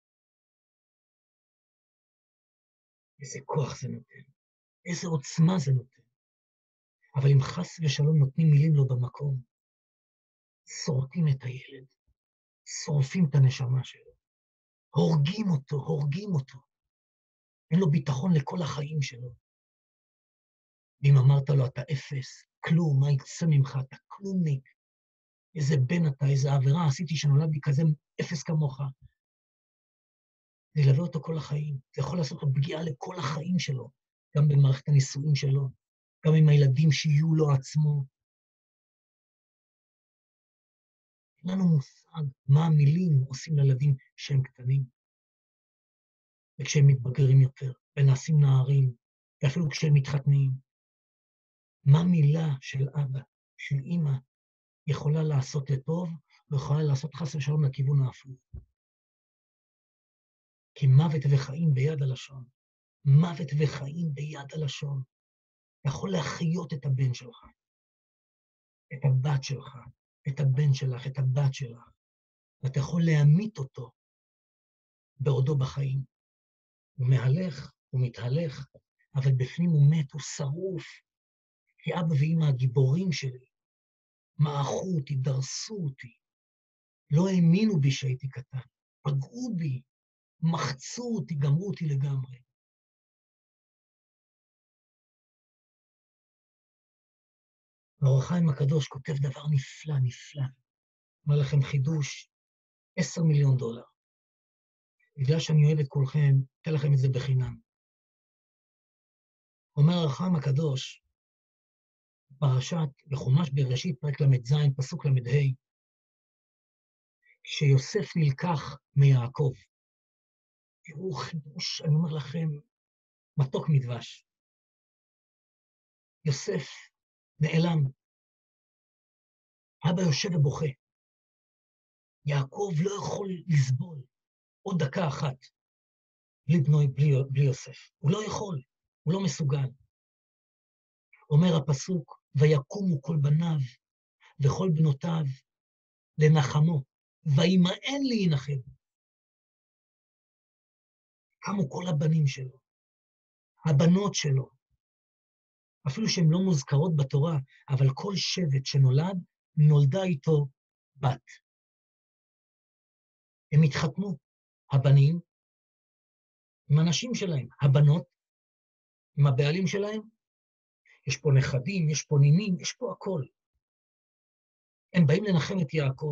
איזה כוח זה נותן, איזה עוצמה זה נותן. אבל אם חס ושלום נותנים מילים לו במקום, שורטים את הילד, שורפים את הנשמה שלו, הורגים אותו, הורגים אותו. אין לו ביטחון לכל החיים שלו. ואם אמרת לו, אתה אפס, כלום, מה יצא ממך, אתה כלומניק, איזה בן אתה, איזה עבירה עשיתי שנולד לי כזה אפס כמוך. זה ילווה אותו כל החיים, זה יכול לעשות לו פגיעה לכל החיים שלו, גם במערכת הנישואים שלו, גם עם הילדים שיהיו לו עצמו. אין לנו מושג מה המילים עושים לילדים שהם קטנים, וכשהם מתבגרים יותר, ונעשים נערים, ואפילו כשהם מתחתנים. מה מילה של אבא, של אמא, יכולה לעשות לטוב, ויכולה לעשות חס ושלום לכיוון ההפוך. כי מוות וחיים ביד הלשון. מוות וחיים ביד הלשון. אתה יכול להחיות את הבן שלך, את הבת שלך, את הבן שלך, את הבת שלך, ואתה יכול להמית אותו בעודו בחיים. הוא מהלך, הוא מתהלך, אבל בפנים הוא מת, הוא שרוף. כי אבא ואמא הגיבורים שלי, מעכו אותי, דרסו אותי, לא האמינו בי שהייתי קטן, פגעו בי, מחצו אותי, גמרו אותי לגמרי. האור החיים הקדוש כותב דבר נפלא, נפלא. אומר לכם חידוש, עשר מיליון דולר. בגלל שאני אוהב את כולכם, אתן לכם את זה בחינם. אומר האור החיים הקדוש, פרשת בחומש בראשית, פרק למד זין, פסוק למד ה', כשיוסף נלקח מיעקב. תראו חידוש, אני אומר לכם, מתוק מדבש. יוסף נעלם. אבא יושב ובוכה. יעקב לא יכול לסבול עוד דקה אחת בלי בנוי, בלי, בלי יוסף. הוא לא יכול, הוא לא מסוגל. אומר הפסוק, ויקומו כל בניו וכל בנותיו לנחמו, וימאן להנחם. קמו כל הבנים שלו, הבנות שלו, אפילו שהן לא מוזכרות בתורה, אבל כל שבט שנולד, נולדה איתו בת. הם התחתנו, הבנים, עם הנשים שלהם, הבנות, עם הבעלים שלהם. יש פה נכדים, יש פה נינים, יש פה הכל. הם באים לנחם את יעקב.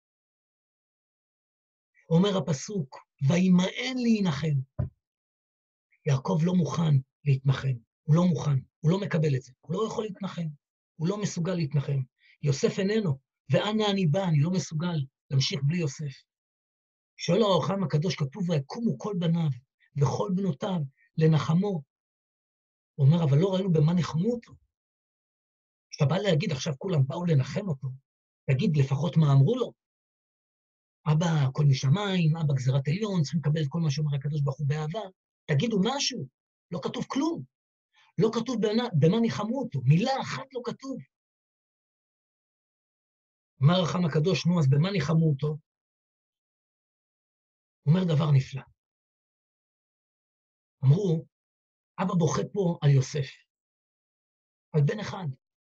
אומר הפסוק, וימאן להנחם. יעקב לא מוכן להתנחם, הוא לא מוכן, הוא לא מקבל את זה, הוא לא יכול להתנחם, הוא לא מסוגל להתנחם. יוסף איננו, ואנה אני בא, אני לא מסוגל להמשיך בלי יוסף. שואל האור החיים הקדוש, כתוב, ויקומו כל בניו וכל בנותיו לנחמו. הוא אומר, אבל לא ראינו במה נחמו אותו. כשאתה בא להגיד, עכשיו כולם באו לנחם אותו, תגיד לפחות מה אמרו לו. אבא, הכל משמיים, אבא גזירת עליון, צריכים לקבל את כל מה שאומר הקדוש ברוך הוא באהבה. תגידו משהו, לא כתוב כלום. לא כתוב במה, במה נחמו אותו, מילה אחת לא כתוב. אומר החם הקדוש, נו, אז במה נחמו אותו? הוא אומר דבר נפלא. אמרו, אבא בוכה פה על יוסף, על בן אחד.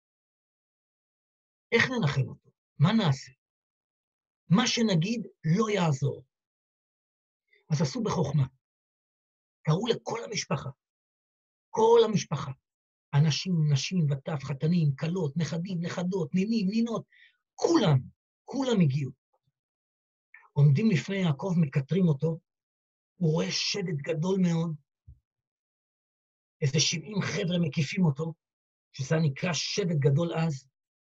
איך ננחם אותו? מה נעשה? מה שנגיד לא יעזור. אז עשו בחוכמה. קראו לכל המשפחה, כל המשפחה, אנשים, נשים, וטף, חתנים, כלות, נכדים, נכדות, נינים, נינות, כולם, כולם הגיעו. עומדים לפני יעקב, מקטרים אותו, הוא רואה שבט גדול מאוד, איזה שבעים חבר'ה מקיפים אותו, שזה נקרא שבט גדול אז.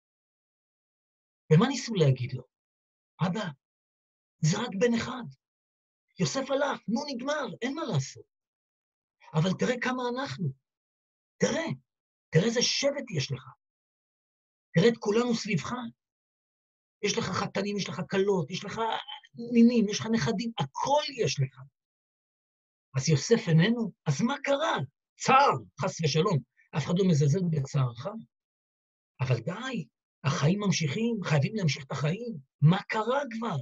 ומה ניסו להגיד לו? אבא, זה רק בן אחד. יוסף הלך, נו נגמר, אין מה לעשות. אבל תראה כמה אנחנו. תראה, תראה איזה שבט יש לך. תראה את כולנו סביבך. יש לך חתנים, יש לך כלות, יש לך נינים, יש לך נכדים, הכל יש לך. אז יוסף איננו, אז מה קרה? צער, חס ושלום. אף אחד לא מזלזל בצערך. אבל די, החיים ממשיכים, חייבים להמשיך את החיים. מה קרה כבר?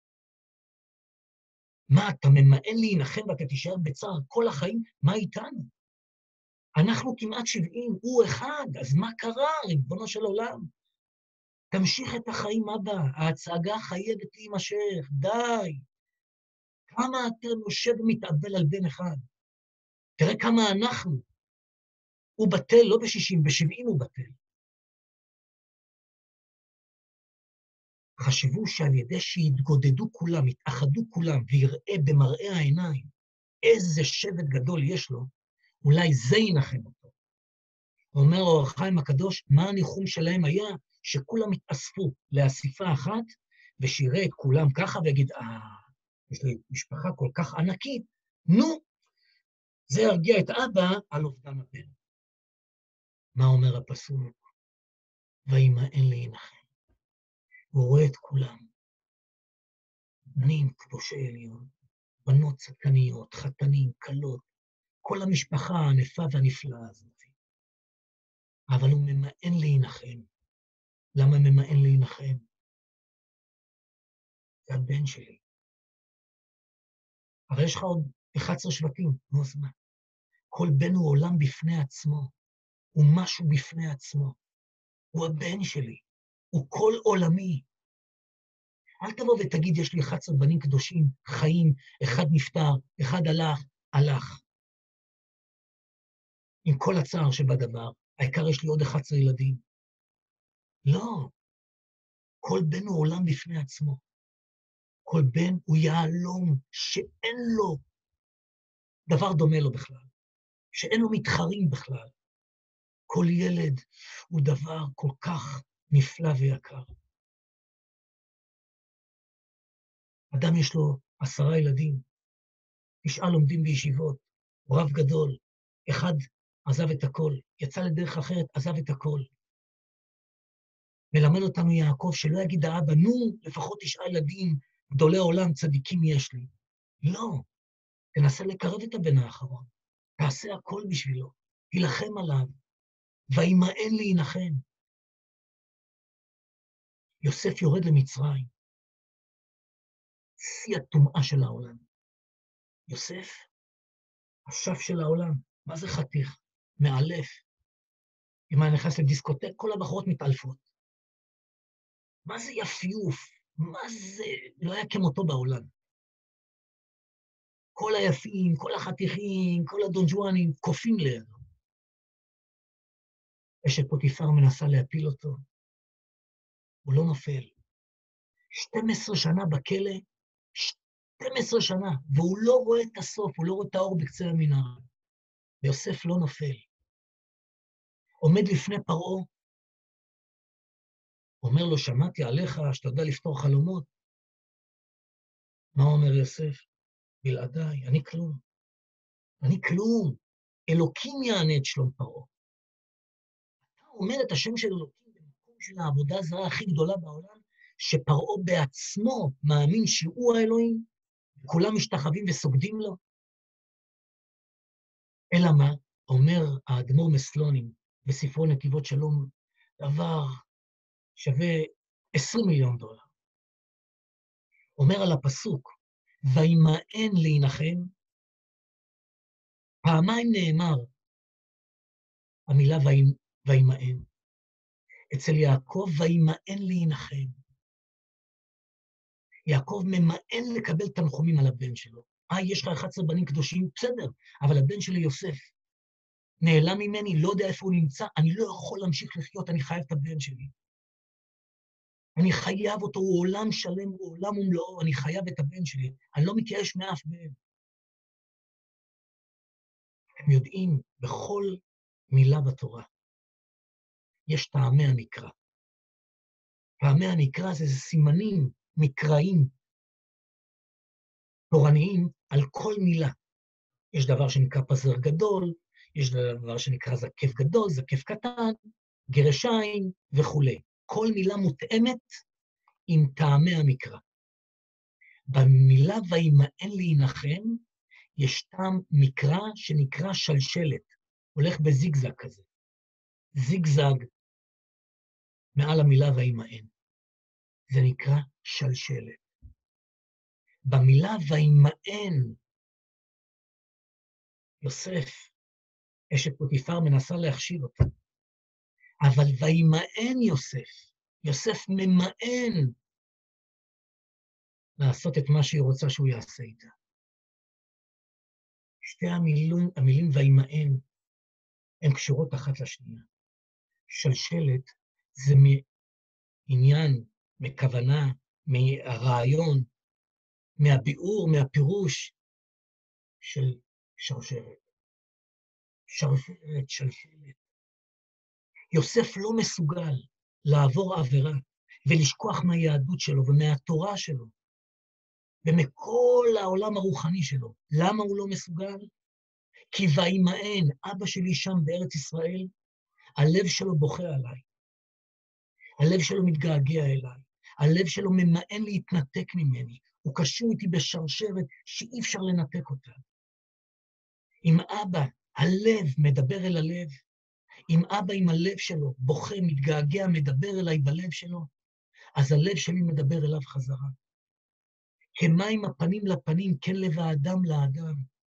מה, אתה ממאן להנחם ואתה תישאר בצער כל החיים? מה איתנו? אנחנו כמעט שבעים, הוא אחד, אז מה קרה, ריבונו של עולם? תמשיך את החיים הבא, ההצגה חייבת להימשך, די. כמה אתה יושב ומתאבל על בן אחד? תראה כמה אנחנו. הוא בטל, לא ב-שישים, ב-שבעים הוא בטל. חשבו שעל ידי שהתגודדו כולם, התאחדו כולם, ויראה במראה העיניים איזה שבט גדול יש לו, אולי זה ינחם אותו. אומר האור החיים הקדוש, מה הניחום שלהם היה? שכולם התאספו לאסיפה אחת, ושיראה את כולם ככה ויגיד, אה, יש לי משפחה כל כך ענקית, נו, זה ירגיע את אבא על אובדן הבן. מה אומר הפסוק? וימאן להנחם. הוא רואה את כולם. בנים קדושי עליון, בנות צדקניות, חתנים, כלות, כל המשפחה הענפה והנפלאה הזאת. אבל הוא ממאן להנחם. למה ממאן להנחם? זה הבן שלי. הרי יש לך עוד אחד עשר שבטים, נו אז מה? כל בן הוא עולם בפני עצמו, הוא משהו בפני עצמו. הוא הבן שלי, הוא כל עולמי. אל תבוא ותגיד, יש לי אחד עשר בנים קדושים, חיים, אחד נפטר, אחד הלך, הלך. עם כל הצער שבדבר, העיקר יש לי עוד אחד עשר ילדים. לא, כל בן הוא עולם בפני עצמו. כל בן הוא יהלום שאין לו דבר דומה לו בכלל, שאין לו מתחרים בכלל. כל ילד הוא דבר כל כך נפלא ויקר. אדם יש לו עשרה ילדים, תשעה לומדים בישיבות, הוא רב גדול, אחד עזב את הכל, יצא לדרך אחרת, עזב את הכל. מלמד אותנו יעקב שלא יגיד האבא, נו, לפחות תשעה ילדים, גדולי העולם, צדיקים יש לי. לא, תנסה לקרב את הבן האחרון, תעשה הכל בשבילו, תילחם עליו, וימאן להנחם. יוסף יורד למצרים, שיא הטומאה של העולם. יוסף, השף של העולם, מה זה חתיך? מאלף. אם אני נכנס לדיסקוטק, כל הבחורות מתעלפות. מה זה יפיוף? מה זה? לא היה כמותו בעולם. כל היפים, כל החתיכים, כל הדונג'ואנים, קופים לידו. אשת פוטיפר מנסה להפיל אותו. הוא לא נופל. שתים עשרה שנה בכלא, שתים עשרה שנה, והוא לא רואה את הסוף, הוא לא רואה את האור בקצה המנהרה. ויוסף לא נופל. עומד לפני פרעה, אומר לו, שמעתי עליך שאתה יודע לפתור חלומות. מה אומר יוסף? בלעדיי, אני כלום. אני כלום. אלוקים יענה את שלום פרעה. אתה אומר את השם של אלוקים במקום של העבודה הזרה הכי גדולה בעולם, שפרעה בעצמו מאמין שהוא האלוהים, וכולם משתחווים וסוגדים לו. אלא מה? אומר האדמו"ר מסלונים בספרו נתיבות שלום, דבר שווה עשרים מיליון דולר. אומר על הפסוק, וימאן להנחם, פעמיים נאמר המילה וימאן. אצל יעקב וימאן להנחם. יעקב ממאן לקבל תנחומים על הבן שלו. אה, יש לך אחד עשר בנים קדושים? בסדר, אבל הבן שלי יוסף נעלם ממני, לא יודע איפה הוא נמצא, אני לא יכול להמשיך לחיות, אני חייב את הבן שלי. אני חייב אותו, הוא עולם שלם, הוא עולם ומלואו, אני חייב את הבן שלי. אני לא מתייאש מאף בן. אתם יודעים, בכל מילה בתורה יש טעמי המקרא. טעמי המקרא זה, זה סימנים מקראיים, תורניים, על כל מילה. יש דבר שנקרא פזר גדול, יש דבר שנקרא זקף גדול, זקף קטן, גרשיים וכו'. כל מילה מותאמת עם טעמי המקרא. במילה וימאן להנחם, יש טעם מקרא שנקרא שלשלת, הולך בזיגזג כזה. זיגזג מעל המילה וימאן. זה נקרא שלשלת. במילה וימאן, יוסף, אשת פוטיפר מנסה להכשיר אותה. אבל וימאן יוסף, יוסף ממאן לעשות את מה שהיא רוצה שהוא יעשה איתה. שתי המילים, המילים וימאן, הן קשורות אחת לשנייה. שלשלת זה מעניין, מכוונה, מהרעיון, מהביאור, מהפירוש של שרשרת. שרשרת, שלשלת. יוסף לא מסוגל לעבור עבירה ולשכוח מהיהדות שלו ומהתורה שלו ומכל העולם הרוחני שלו. למה הוא לא מסוגל? כי וימאן, אבא שלי שם בארץ ישראל, הלב שלו בוכה עליי. הלב שלו מתגעגע אליי. הלב שלו ממאן להתנתק ממני. הוא קשור איתי בשרשרת שאי אפשר לנתק אותה. אם אבא, הלב מדבר אל הלב, אם אבא עם הלב שלו בוכה, מתגעגע, מדבר אליי בלב שלו, אז הלב שלי מדבר אליו חזרה. כמים הפנים לפנים, כן לב האדם לאדם.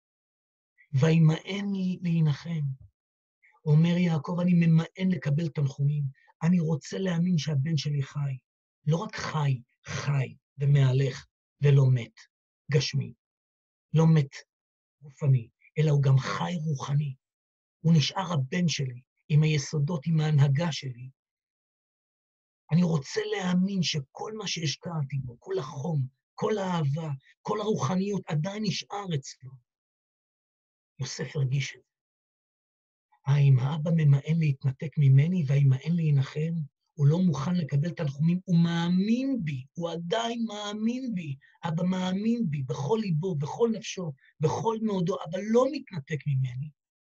וימאן לי להנחם. אומר יעקב, אני ממאן לקבל תנחומים. אני רוצה להאמין שהבן שלי חי. לא רק חי, חי ומהלך ולא מת, גשמי. לא מת גופני, אלא הוא גם חי רוחני. הוא נשאר הבן שלי, עם היסודות, עם ההנהגה שלי. אני רוצה להאמין שכל מה שהשקעתי בו, כל החום, כל האהבה, כל הרוחניות עדיין נשאר אצלו. יוסף הרגיש את זה. האם האבא ממאן להתנתק ממני והאימאן להנחם? הוא לא מוכן לקבל תנחומים, הוא מאמין בי, הוא עדיין מאמין בי. אבא מאמין בי בכל ליבו, בכל נפשו, בכל מאודו, אבל לא מתנתק ממני.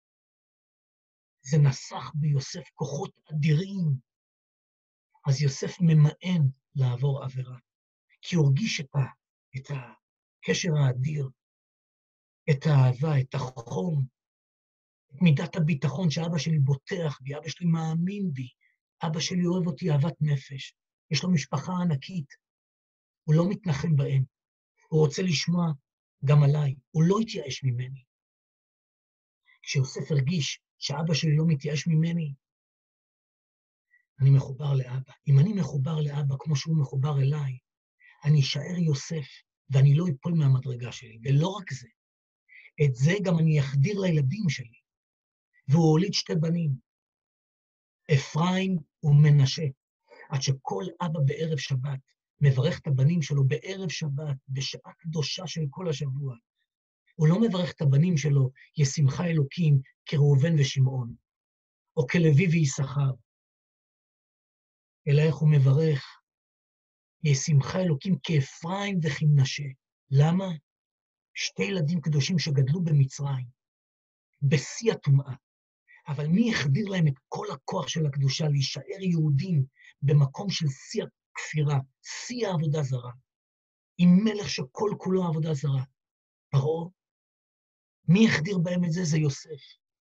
זה נסח ביוסף כוחות אדירים. אז יוסף ממאן לעבור עבירה, כי הוא הרגיש את, ה, את הקשר האדיר, את האהבה, את החום, את מידת הביטחון שאבא שלי בוטח בי, אבא שלי מאמין בי, אבא שלי אוהב אותי אהבת נפש, יש לו משפחה ענקית, הוא לא מתנחם בהם, הוא רוצה לשמוע גם עליי, הוא לא התייאש ממני. כשיוסף הרגיש שאבא שלי לא מתייאש ממני, אני מחובר לאבא. אם אני מחובר לאבא כמו שהוא מחובר אליי, אני אשאר יוסף, ואני לא אפול מהמדרגה שלי. ולא רק זה, את זה גם אני אחדיר לילדים שלי. והוא הוליד שתי בנים, אפרים ומנשה, עד שכל אבא בערב שבת מברך את הבנים שלו בערב שבת, בשעה קדושה של כל השבוע. הוא לא מברך את הבנים שלו, ישמחה אלוקים כראובן ושמעון, או כלוי ויששכר, אלא איך הוא מברך, ישמחה אלוקים כאפרים וכמנשה. למה? שתי ילדים קדושים שגדלו במצרים, בשיא הטומאה, אבל מי החדיר להם את כל הכוח של הקדושה להישאר יהודים במקום של שיא הכפירה, שיא העבודה זרה, עם מלך שכל כולו עבודה זרה? פרעה, מי החדיר בהם את זה? זה יוסף.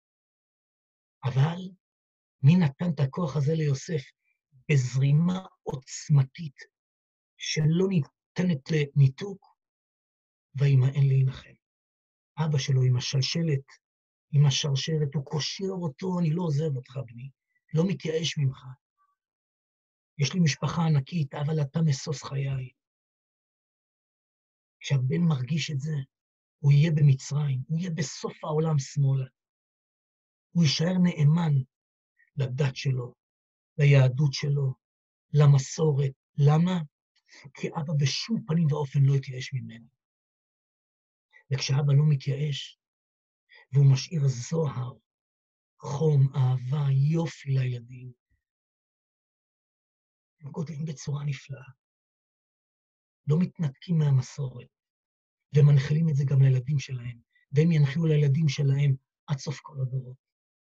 אבל מי נתן את הכוח הזה ליוסף? בזרימה עוצמתית שלא ניתנת לניתוק, וימאן להנחם. אבא שלו עם השלשלת, עם השרשרת, הוא קושר אותו, אני לא עוזב אותך בני, לא מתייאש ממך. יש לי משפחה ענקית, אבל אתה משוש חיי. כשהבן מרגיש את זה, הוא יהיה במצרים, הוא יהיה בסוף העולם שמאלה. הוא יישאר נאמן לדת שלו, ליהדות שלו, למסורת. למה? כי אבא בשום פנים ואופן לא יתייאש ממנו. וכשאבא לא מתייאש, והוא משאיר זוהר, חום, אהבה, יופי לילדים, הם גודלים בצורה נפלאה. לא מתנתקים מהמסורת, ומנחילים את זה גם לילדים שלהם, והם ינחילו לילדים שלהם עד סוף כל הדורות.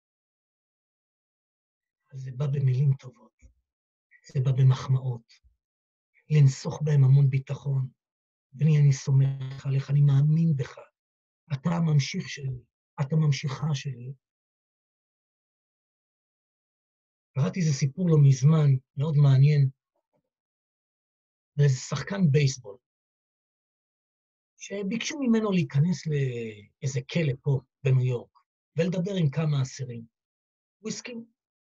אז זה בא במילים טובות, זה בא במחמאות, לנסוך בהם המון ביטחון. בני, אני סומך עליך, אני מאמין בך. אתה הממשיך שלי, אתה ממשיכה שלי. קראתי איזה סיפור לא מזמן, מאוד מעניין, לאיזה שחקן בייסבול, שביקשו ממנו להיכנס לאיזה כלא פה בניו יורק, ולדבר עם כמה אסירים. הוא הסכים.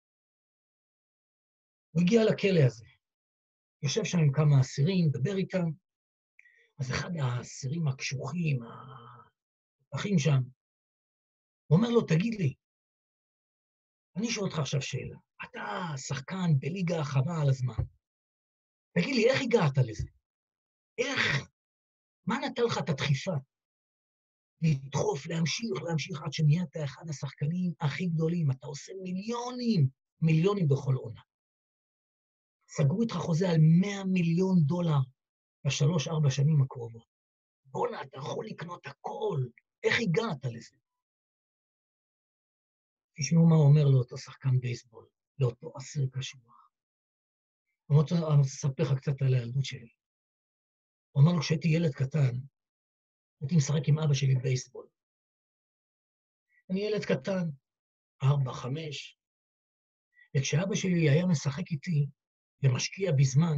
הוא הגיע לכלא הזה, יושב שם עם כמה אסירים, דבר איתם, אז אחד האסירים הקשוחים, האחים שם, הוא אומר לו, תגיד לי, אני שואל אותך עכשיו שאלה, אתה שחקן בליגה חבל על הזמן, תגיד לי, איך הגעת לזה? איך? מה נתן לך את הדחיפה? לדחוף, להמשיך, להמשיך עד שנהיית אחד השחקנים הכי גדולים, אתה עושה מיליונים, מיליונים בכל עונה. סגרו איתך חוזה על מאה מיליון דולר בשלוש, ארבע שנים הקרובות. בונה, אתה יכול לקנות הכל. איך הגעת לזה? תשמעו מה הוא אומר לאותו שחקן בייסבול, לאותו אסיר קשוח. אני רוצה לספר לך קצת על הילדות שלי. הוא אמר לו, כשהייתי ילד קטן, הייתי משחק עם אבא שלי בייסבול. אני ילד קטן, ארבע, חמש, וכשאבא שלי היה משחק איתי ומשקיע בזמן,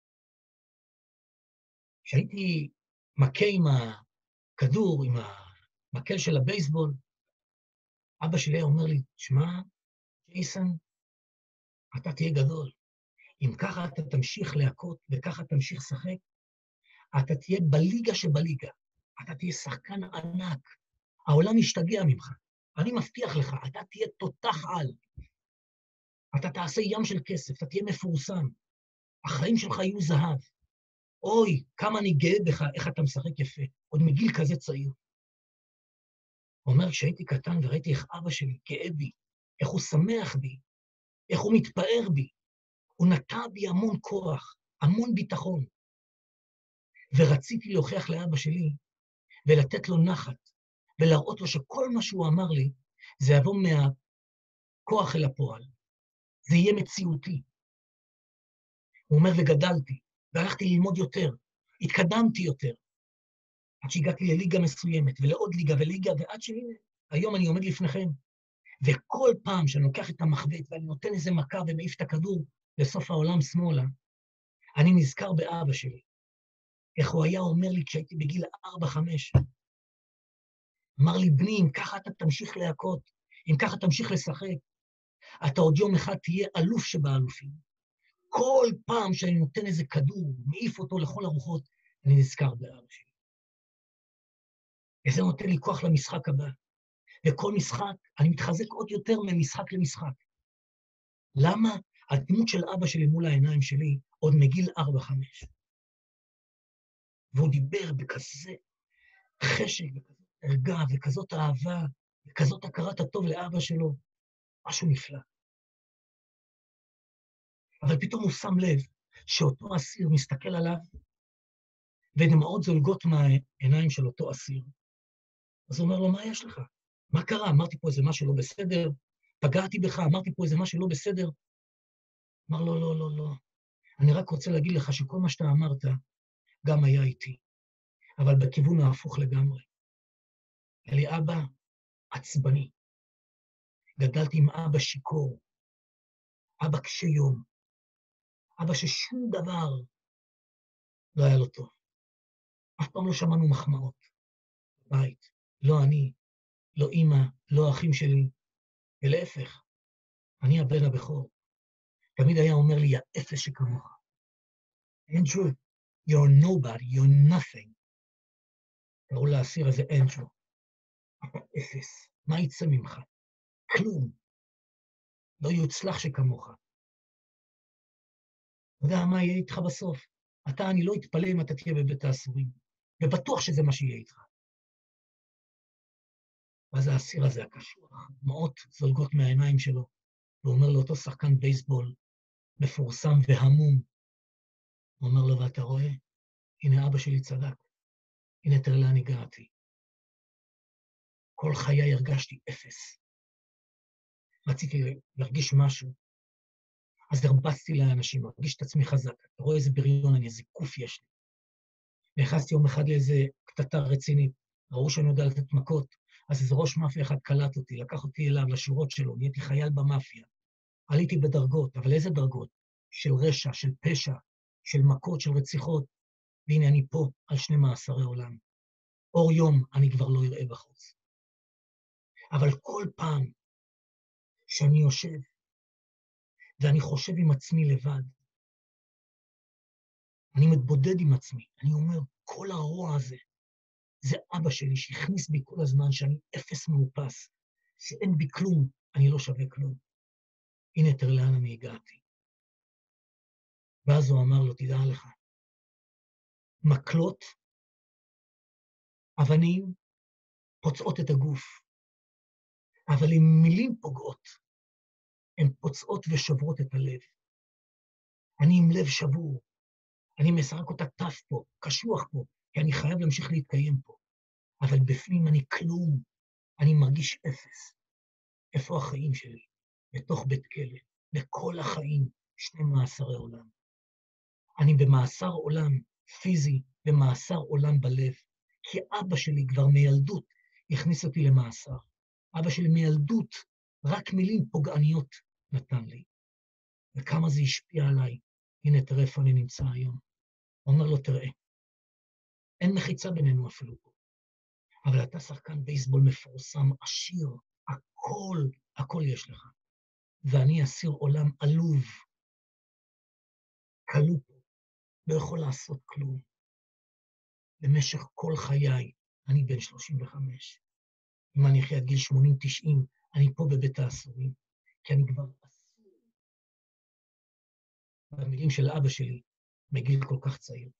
כשהייתי מכה עם הכדור, עם המקל של הבייסבול, אבא שלי אומר לי, שמע, ג'ייסון, אתה תהיה גדול. אם ככה אתה תמשיך להכות וככה תמשיך לשחק, אתה תהיה בליגה שבליגה. אתה תהיה שחקן ענק. העולם ישתגע ממך. אני מבטיח לך, אתה תהיה תותח על. אתה תעשה ים של כסף, אתה תהיה מפורסם. החיים שלך יהיו זהב. אוי, כמה אני גאה בך, איך אתה משחק יפה. עוד מגיל כזה צעיר. הוא אומר, כשהייתי קטן וראיתי איך אבא שלי גאה בי, איך הוא שמח בי, איך הוא מתפאר בי, הוא נטע בי המון כוח, המון ביטחון. ורציתי להוכיח לאבא שלי, ולתת לו נחת, ולהראות לו שכל מה שהוא אמר לי, זה יבוא מהכוח אל הפועל. זה יהיה מציאותי. הוא אומר, וגדלתי, והלכתי ללמוד יותר, התקדמתי יותר, עד שהגעתי לליגה מסוימת, ולעוד ליגה וליגה, ועד שהנה, היום אני עומד לפניכם, וכל פעם שאני לוקח את המחבט, ואני נותן איזה מכה ומעיף את הכדור לסוף העולם שמאלה, אני נזכר באבא שלי. איך הוא היה אומר לי כשהייתי בגיל ארבע חמש. אמר לי, בני, אם ככה אתה תמשיך להכות, אם ככה תמשיך לשחק, אתה עוד יום אחד תהיה אלוף שבאלופים. כל פעם שאני נותן איזה כדור, מעיף אותו לכל הרוחות, אני נזכר באבא שלי. וזה נותן לי כוח למשחק הבא. וכל משחק, אני מתחזק עוד יותר ממשחק למשחק. למה? הדמות של אבא שלי מול העיניים שלי עוד מגיל ארבע חמש. והוא דיבר בכזה חשק, וכזאת הרגע, וכזאת אהבה, וכזאת הכרת הטוב לאבא שלו. משהו נפלא. אבל פתאום הוא שם לב שאותו אסיר מסתכל עליו, ודמעות זולגות מהעיניים של אותו אסיר. אז הוא אומר לו, מה יש לך? מה קרה? אמרתי פה איזה משהו לא בסדר? פגעתי בך, אמרתי פה איזה משהו לא בסדר? אמר לו, לא, לא, לא. אני רק רוצה להגיד לך שכל מה שאתה אמרת, גם היה איתי. אבל בכיוון ההפוך לגמרי. היה לי אבא עצבני. גדלתי עם אבא שיקור. אבא קשה יום. אבא ששום דבר לא היה לו טוב. אף פעם לא שמענו מחמאות. בית. לא אני, לא אמא, לא האחים שלי. ולהפך, אני הבן הבכור. תמיד היה אומר לי, יא אפס שכמוך. אנדרו, you're nobody, you're nothing. קראו לאסיר הזה אנדרו. אתה אפס. מה יצא ממך? כלום. לא יוצלח שכמוך. אתה יודע מה יהיה איתך בסוף? אתה, אני לא אתפלא אם אתה תהיה בבית האסורים. ובטוח שזה מה שיהיה איתך. ואז האסיר הזה הקשוח, דמעות זולגות מהעיניים שלו, והוא אומר לאותו שחקן בייסבול, מפורסם והמום. הוא אומר לו, ואתה רואה? הנה אבא שלי צדק. הנה תראה לאן הגעתי. כל חיי הרגשתי אפס. רציתי להרגיש משהו. אז הרבצתי לאנשים, להרגיש את עצמי חזק. אתה רואה איזה בריון אני, איזה קוף יש לי. נכנסתי יום אחד לאיזה קטטה רצינית, ראו שאני יודע לתת מכות, אז איזה ראש מאפיה אחד קלט אותי, לקח אותי אליו לשורות שלו, נהייתי חייל במאפיה. עליתי בדרגות, אבל איזה דרגות? של רשע, של פשע, של מכות, של רציחות. והנה אני פה על שני מאסרי עולם. אור יום אני כבר לא אראה בחוץ. אבל כל פעם שאני יושב, ואני חושב עם עצמי לבד, אני מתבודד עם עצמי, אני אומר, כל הרוע הזה, זה אבא שלי שהכניס בי כל הזמן שאני אפס מאופס, שאין בי כלום, אני לא שווה כלום. הנה תראה לאן אני הגעתי. ואז הוא אמר לו, תדע לך, מקלות, אבנים, פוצעות את הגוף, אבל אם מילים פוגעות, הן פוצעות ושוברות את הלב. אני עם לב שבור, אני מסרק אותה טף פה, קשוח פה, כי אני חייב להמשיך להתקיים פה. אבל בפנים אני כלום, אני מרגיש אפס. איפה החיים שלי? בתוך בית כלא, לכל החיים, שני מאסרי עולם. אני במאסר עולם פיזי, במאסר עולם בלב, כי אבא שלי כבר מילדות הכניס אותי למאסר. אבא שלי מילדות, רק מילים פוגעניות נתן לי. וכמה זה השפיע עליי. הנה, תראה איפה אני נמצא היום. אומר לו, תראה, אין מחיצה בינינו אפילו פה. אבל אתה שחקן בייסבול מפורסם, עשיר, הכל, הכל יש לך. ואני אסיר עולם עלוב, כלוא פה, לא יכול לעשות כלום. במשך כל חיי, אני בן שלושים וחמש. אם אני אחיה עד גיל שמונים תשעים, אני פה בבית האסורים, כי אני כבר אסור. במילים של אבא שלי, בגיל כל כך צעיר.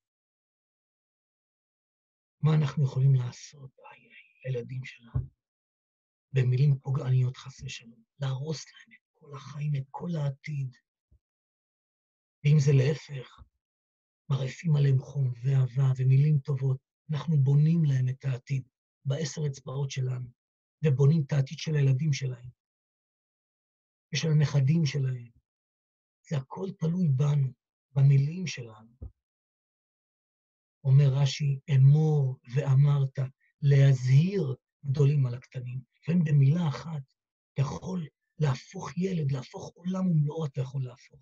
מה אנחנו יכולים לעשות, איי, הילדים שלנו? במילים פוגעניות חס ושלום, להרוס להם את כל החיים, את כל העתיד. ואם זה להפך, מרעיפים עליהם חום ואהבה ומילים טובות, אנחנו בונים להם את העתיד בעשר אצבעות שלנו, ובונים את העתיד של הילדים שלהם, ושל הנכדים שלהם. זה הכל תלוי בנו, במילים שלנו. אומר רש"י, אמור ואמרת, להזהיר גדולים על הקטנים. לפעמים במילה אחת, אתה יכול להפוך ילד, להפוך עולם ומלואו, אתה יכול להפוך.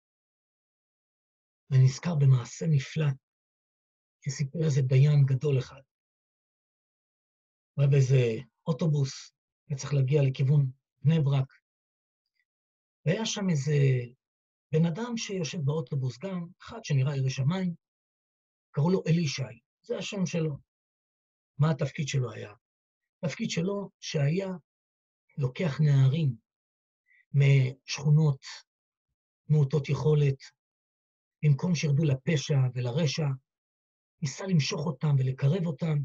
ואני נזכר במעשה נפלא, שסיפר איזה דיין גדול אחד. הוא היה באיזה אוטובוס, וצריך להגיע לכיוון בני ברק. והיה שם איזה בן אדם שיושב באוטובוס גם, אחד שנראה ירא שמיים, קראו לו אלישי, זה השם שלו. מה התפקיד שלו היה? התפקיד שלו שהיה לוקח נערים משכונות מעוטות יכולת, במקום שירדו לפשע ולרשע, ניסה למשוך אותם ולקרב אותם.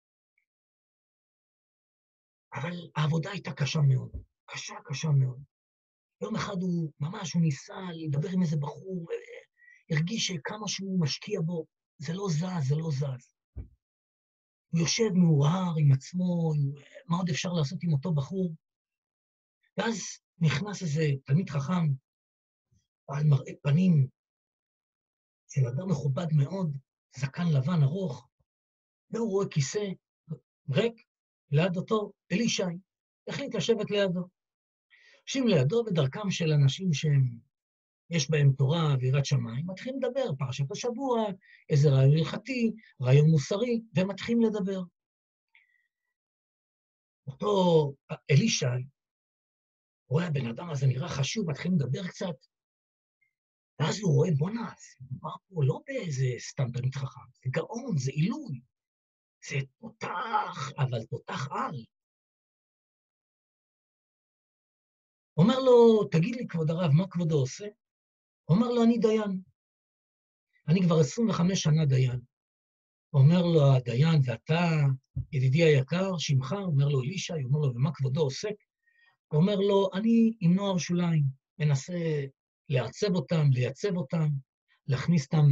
אבל העבודה הייתה קשה מאוד, קשה, קשה מאוד. יום אחד הוא ממש, הוא ניסה לדבר עם איזה בחור, הרגיש שכמה שהוא משקיע בו, זה לא זז, זה לא זז. הוא יושב מאוהר עם עצמו, מה עוד אפשר לעשות עם אותו בחור? ואז נכנס איזה תלמיד חכם, על מראה פנים של אדם מכובד מאוד, זקן לבן ארוך, והוא רואה כיסא ריק ליד אותו אלישי, החליט לשבת לידו. יושבים לידו בדרכם של אנשים שהם, יש בהם תורה ויראת שמיים, מתחילים לדבר, פרשת השבוע, איזה רעיון הלכתי, רעיון מוסרי, ומתחילים לדבר. אותו אלישי, רואה הבן אדם הזה נראה חשוב, מתחילים לדבר קצת, ואז הוא רואה, בוא נעש, מדובר פה לא באיזה סתם תלמיד חכם, זה גאון, זה עילוי, זה תותח, אבל תותח על. אומר לו, תגיד לי כבוד הרב, מה כבודו עושה? אומר לו, אני דיין. אני כבר עשרים וחמש שנה דיין. אומר לו הדיין, ואתה, ידידי היקר, שמך? אומר לו אלישי, אומר לו, ומה כבודו עוסק? אומר לו, אני עם נוער שוליים, מנסה לעצב אותם, לייצב אותם, להכניס אותם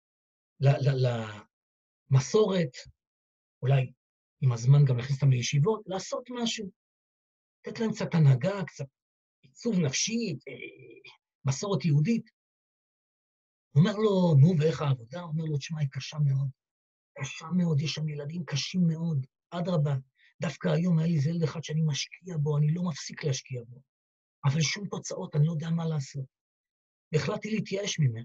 למסורת, אולי עם הזמן גם להכניס אותם לישיבות, לעשות משהו. לתת להם קצת הנהגה, קצת עיצוב נפשית, מסורת יהודית. הוא אומר לו, נו, ואיך העבודה? הוא אומר לו, תשמע, היא קשה מאוד. קשה מאוד, יש שם ילדים קשים מאוד. אדרבה, דווקא היום היה לי זה ילד אחד שאני משקיע בו, אני לא מפסיק להשקיע בו. אבל שום תוצאות, אני לא יודע מה לעשות. והחלטתי להתייאש ממנו.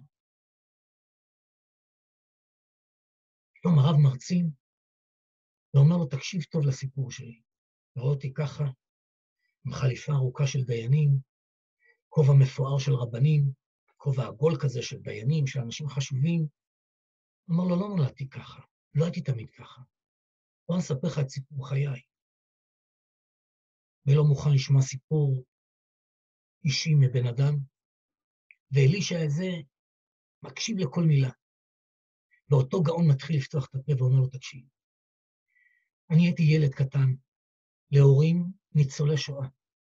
פתאום הרב מרצים, ואומר לו, תקשיב טוב לסיפור שלי. רואה אותי ככה, עם חליפה ארוכה של דיינים, כובע מפואר של רבנים, כובע עגול כזה של דיינים, של אנשים חשובים. אומר לו, לא נולדתי ככה, לא הייתי תמיד ככה. בוא נספר לך את סיפור חיי. ולא מוכן לשמוע סיפור אישי מבן אדם, ואלישע הזה מקשיב לכל מילה. ואותו גאון מתחיל לפתוח את הפה ואומר לו, תקשיב. אני הייתי ילד קטן, להורים ניצולי שואה.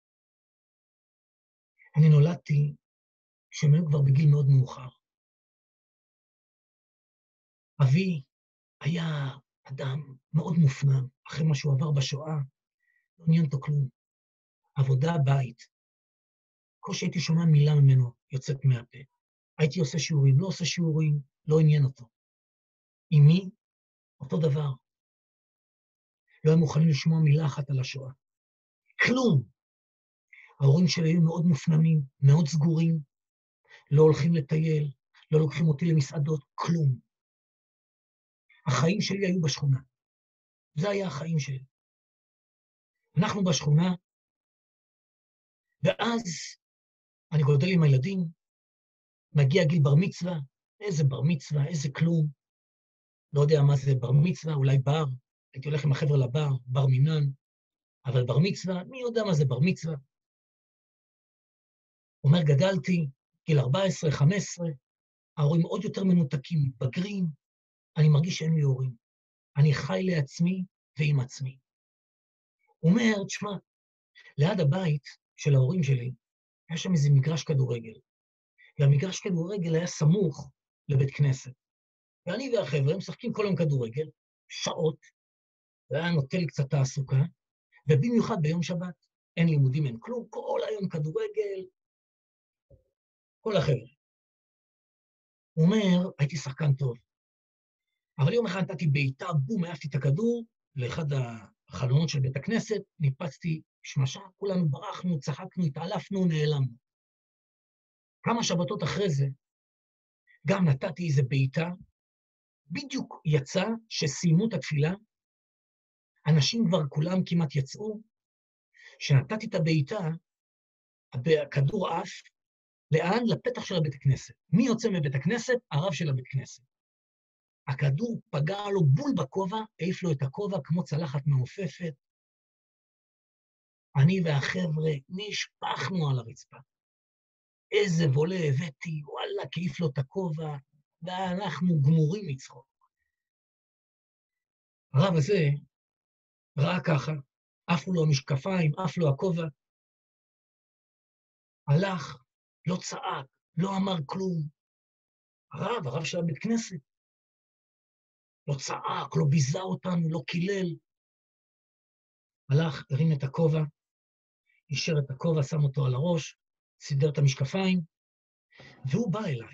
אני נולדתי כשהם היו כבר בגיל מאוד מאוחר. אבי היה אדם מאוד מופנם, אחרי מה שהוא עבר בשואה, לא עניין אותו כלום. עבודה, בית. קושי הייתי שומע מילה ממנו יוצאת מהפה. הייתי עושה שיעורים, לא עושה שיעורים, לא עניין אותו. עם מי? אותו דבר. לא הם מוכנים לשמוע מילה אחת על השואה. כלום. ההורים שלי היו מאוד מופנמים, מאוד סגורים, לא הולכים לטייל, לא לוקחים אותי למסעדות, כלום. החיים שלי היו בשכונה. זה היה החיים שלי. אנחנו בשכונה, ואז אני גודל עם הילדים, מגיע גיל בר מצווה, איזה בר מצווה, איזה כלום. לא יודע מה זה בר מצווה, אולי בר, הייתי הולך עם החבר'ה לבר, בר מינן, אבל בר מצווה, מי יודע מה זה בר מצווה? אומר, גדלתי, גיל ארבע עשרה, חמש עשרה, ההורים עוד יותר מנותקים, מתבגרים, אני מרגיש שאין לי הורים. אני חי לעצמי ועם עצמי. הוא אומר, תשמע, ליד הבית של ההורים שלי, היה שם איזה מגרש כדורגל. והמגרש כדורגל היה סמוך לבית כנסת. ואני והחבר'ה משחקים כל יום כדורגל, שעות, והיה נוטה לי קצת תעסוקה, ובמיוחד ביום שבת, אין לימודים, אין כלום, כל היום כדורגל, כל החבר'ה. הוא אומר, הייתי שחקן טוב, אבל יום אחד נתתי בעיטה, בום, העפתי את הכדור, לאחד החלונות של בית הכנסת, ניפצתי שמשה, כולנו ברחנו, צחקנו, התעלפנו, נעלמנו. כמה שבתות אחרי זה, גם נתתי איזה בעיטה, בדיוק יצא שסיימו את התפילה, אנשים כבר כולם כמעט יצאו, שנתתי את הבעיטה, הכדור עף, לאן? לפתח של הבית הכנסת. מי יוצא מבית הכנסת? הרב של הבית הכנסת. הכדור פגע לו בול בכובע, העיף לו את הכובע כמו צלחת מעופפת. אני והחבר'ה נשפחנו על הרצפה. איזה וולה הבאתי, וואלה, העיף לו את הכובע, ואנחנו גמורים מצחוק. הרב הזה ראה ככה, עפו לו המשקפיים, עף לו הכובע, הלך, לא צעק, לא אמר כלום. הרב, הרב של הבית כנסת, לא צעק, לא ביזה אותנו, לא קילל. הלך, הרים את הכובע, אישר את הכובע, שם אותו על הראש, סידר את המשקפיים, והוא בא אליי.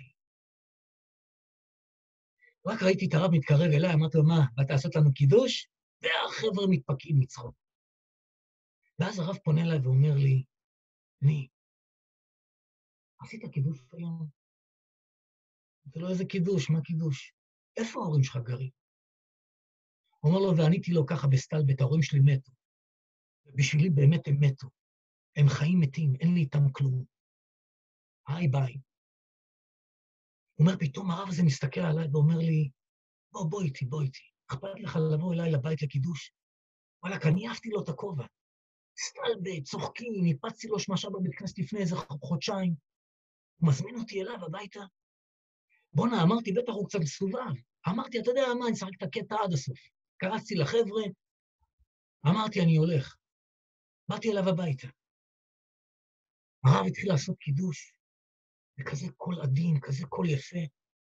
רק ראיתי את הרב מתקרב אליי, אמרתי לו, מה, באת לעשות לנו קידוש? והחבר'ה מתפקעים מצחוק. ואז הרב פונה אליי ואומר לי, אני, עשית קידוש היום? אמרתי לו, איזה קידוש? מה קידוש? איפה ההורים שלך גרים? הוא אומר לו, ועניתי לו ככה בסטלבט, ההורים שלי מתו. בשבילי באמת הם מתו. הם חיים מתים, אין לי איתם כלום. היי ביי. הוא אומר, פתאום הרב הזה מסתכל עליי ואומר לי, בוא, בוא איתי, בוא איתי. אכפת לך לבוא אליי לבית לקידוש? וואלה, אני אהבתי לו את הכובע. סטלבט, צוחקים, ניפצתי לו שמשה בבית כנסת לפני איזה חודשיים. הוא מזמין אותי אליו הביתה. בונה, אמרתי, בטח הוא קצת מסובב. אמרתי, אתה יודע מה, אני שחק את הקטע עד הסוף. קרצתי לחבר'ה, אמרתי, אני הולך. באתי אליו הביתה. הרב התחיל לעשות קידוש, וכזה קול עדין, כזה קול יפה.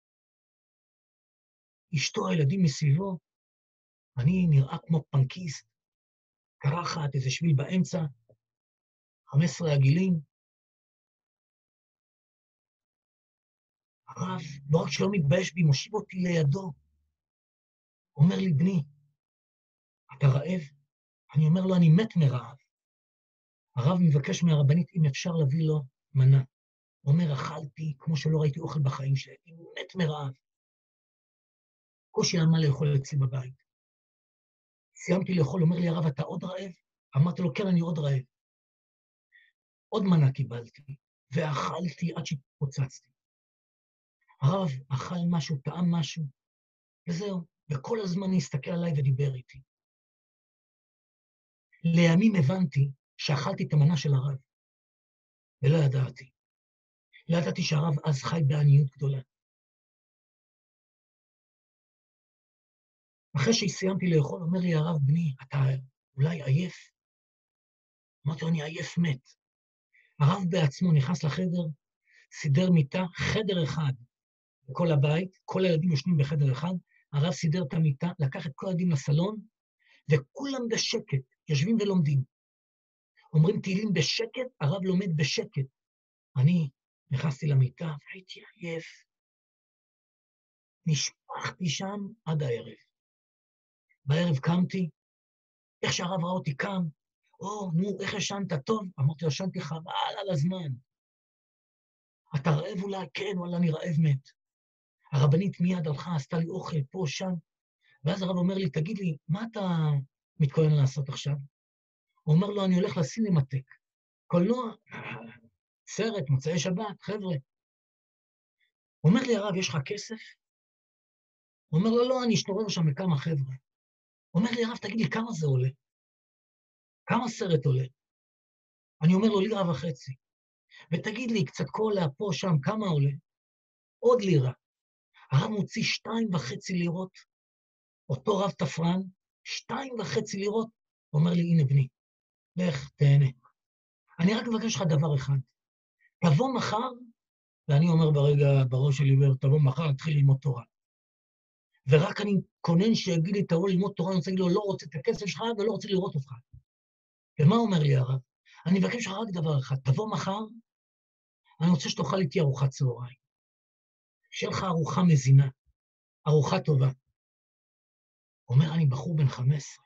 אשתו, הילדים מסביבו, אני נראה כמו פנקיסט, קרחת, איזה שביל באמצע, חמש עשרה עגילים. הרב, לא רק שלא מתבייש בי, מושיב אותי לידו. אומר לי, בני, אתה רעב? אני אומר לו, אני מת מרעב. הרב מבקש מהרבנית אם אפשר להביא לו מנה. הוא אומר, אכלתי כמו שלא ראיתי אוכל בחיים שלי, אני מת מרעב. קושי על מה לאכול אצלי בבית. סיימתי לאכול, אומר לי, הרב, אתה עוד רעב? אמרתי לו, כן, אני עוד רעב. עוד מנה קיבלתי, ואכלתי עד שהתפוצצתי. הרב אכל משהו, טעם משהו, וזהו. וכל הזמן הסתכל עליי ודיבר איתי. לימים הבנתי שאכלתי את המנה של הרב, ולא ידעתי. לא ידעתי שהרב אז חי בעניות גדולה. אחרי שסיימתי לאכול, אומר לי הרב, בני, אתה אולי עייף? אמרתי לו, אני עייף מת. הרב בעצמו נכנס לחדר, סידר מיטה, חדר אחד בכל הבית, כל הילדים יושנים בחדר אחד, הרב סידר את המיטה, לקח את כל הילדים לסלון, וכולם בשקט, יושבים ולומדים. אומרים תהילים בשקט, הרב לומד בשקט. אני נכנסתי למיטה, והייתי עייף. נשפחתי שם עד הערב. בערב קמתי, איך שהרב ראה אותי קם, או, נו, איך ישנת טוב? אמרתי, ישנתי חבל על הזמן. אתה רעב אולי? כן, וואלה, אני רעב מת. הרבנית מיד הלכה, עשתה לי אוכל פה, שם, ואז הרב אומר לי, תגיד לי, מה אתה מתכונן לעשות עכשיו? הוא אומר לו, אני הולך לסינמטק. קולנוע, סרט, מוצאי שבת, חבר'ה. הוא אומר לי, הרב, יש לך כסף? הוא אומר לו, לא, אני אשתורר שם לכמה חבר'ה. הוא אומר לי, הרב, תגיד לי, כמה זה עולה? כמה סרט עולה? אני אומר לו, לירה וחצי. ותגיד לי, קצת קולה פה, שם, כמה עולה? עוד לירה. הרב מוציא שתיים וחצי לירות, אותו רב תפרן, שתיים וחצי לירות, הוא אומר לי, הנה בני, לך, תהנה. אני רק מבקש לך דבר אחד, תבוא מחר, ואני אומר ברגע, בראש שלי, תבוא מחר, להתחיל ללמוד תורה. ורק אני קונן שיגיד לי, תבוא ללמוד תורה, אני רוצה להגיד לו, לא רוצה את הכסף שלך, ולא רוצה לראות אותך. ומה אומר לי הרב? אני מבקש לך רק דבר אחד, תבוא מחר, אני רוצה שתאכל איתי ארוחת צהריים. שיהיה לך ארוחה מזינה, ארוחה טובה. אומר, אני בחור בן חמש עשרה.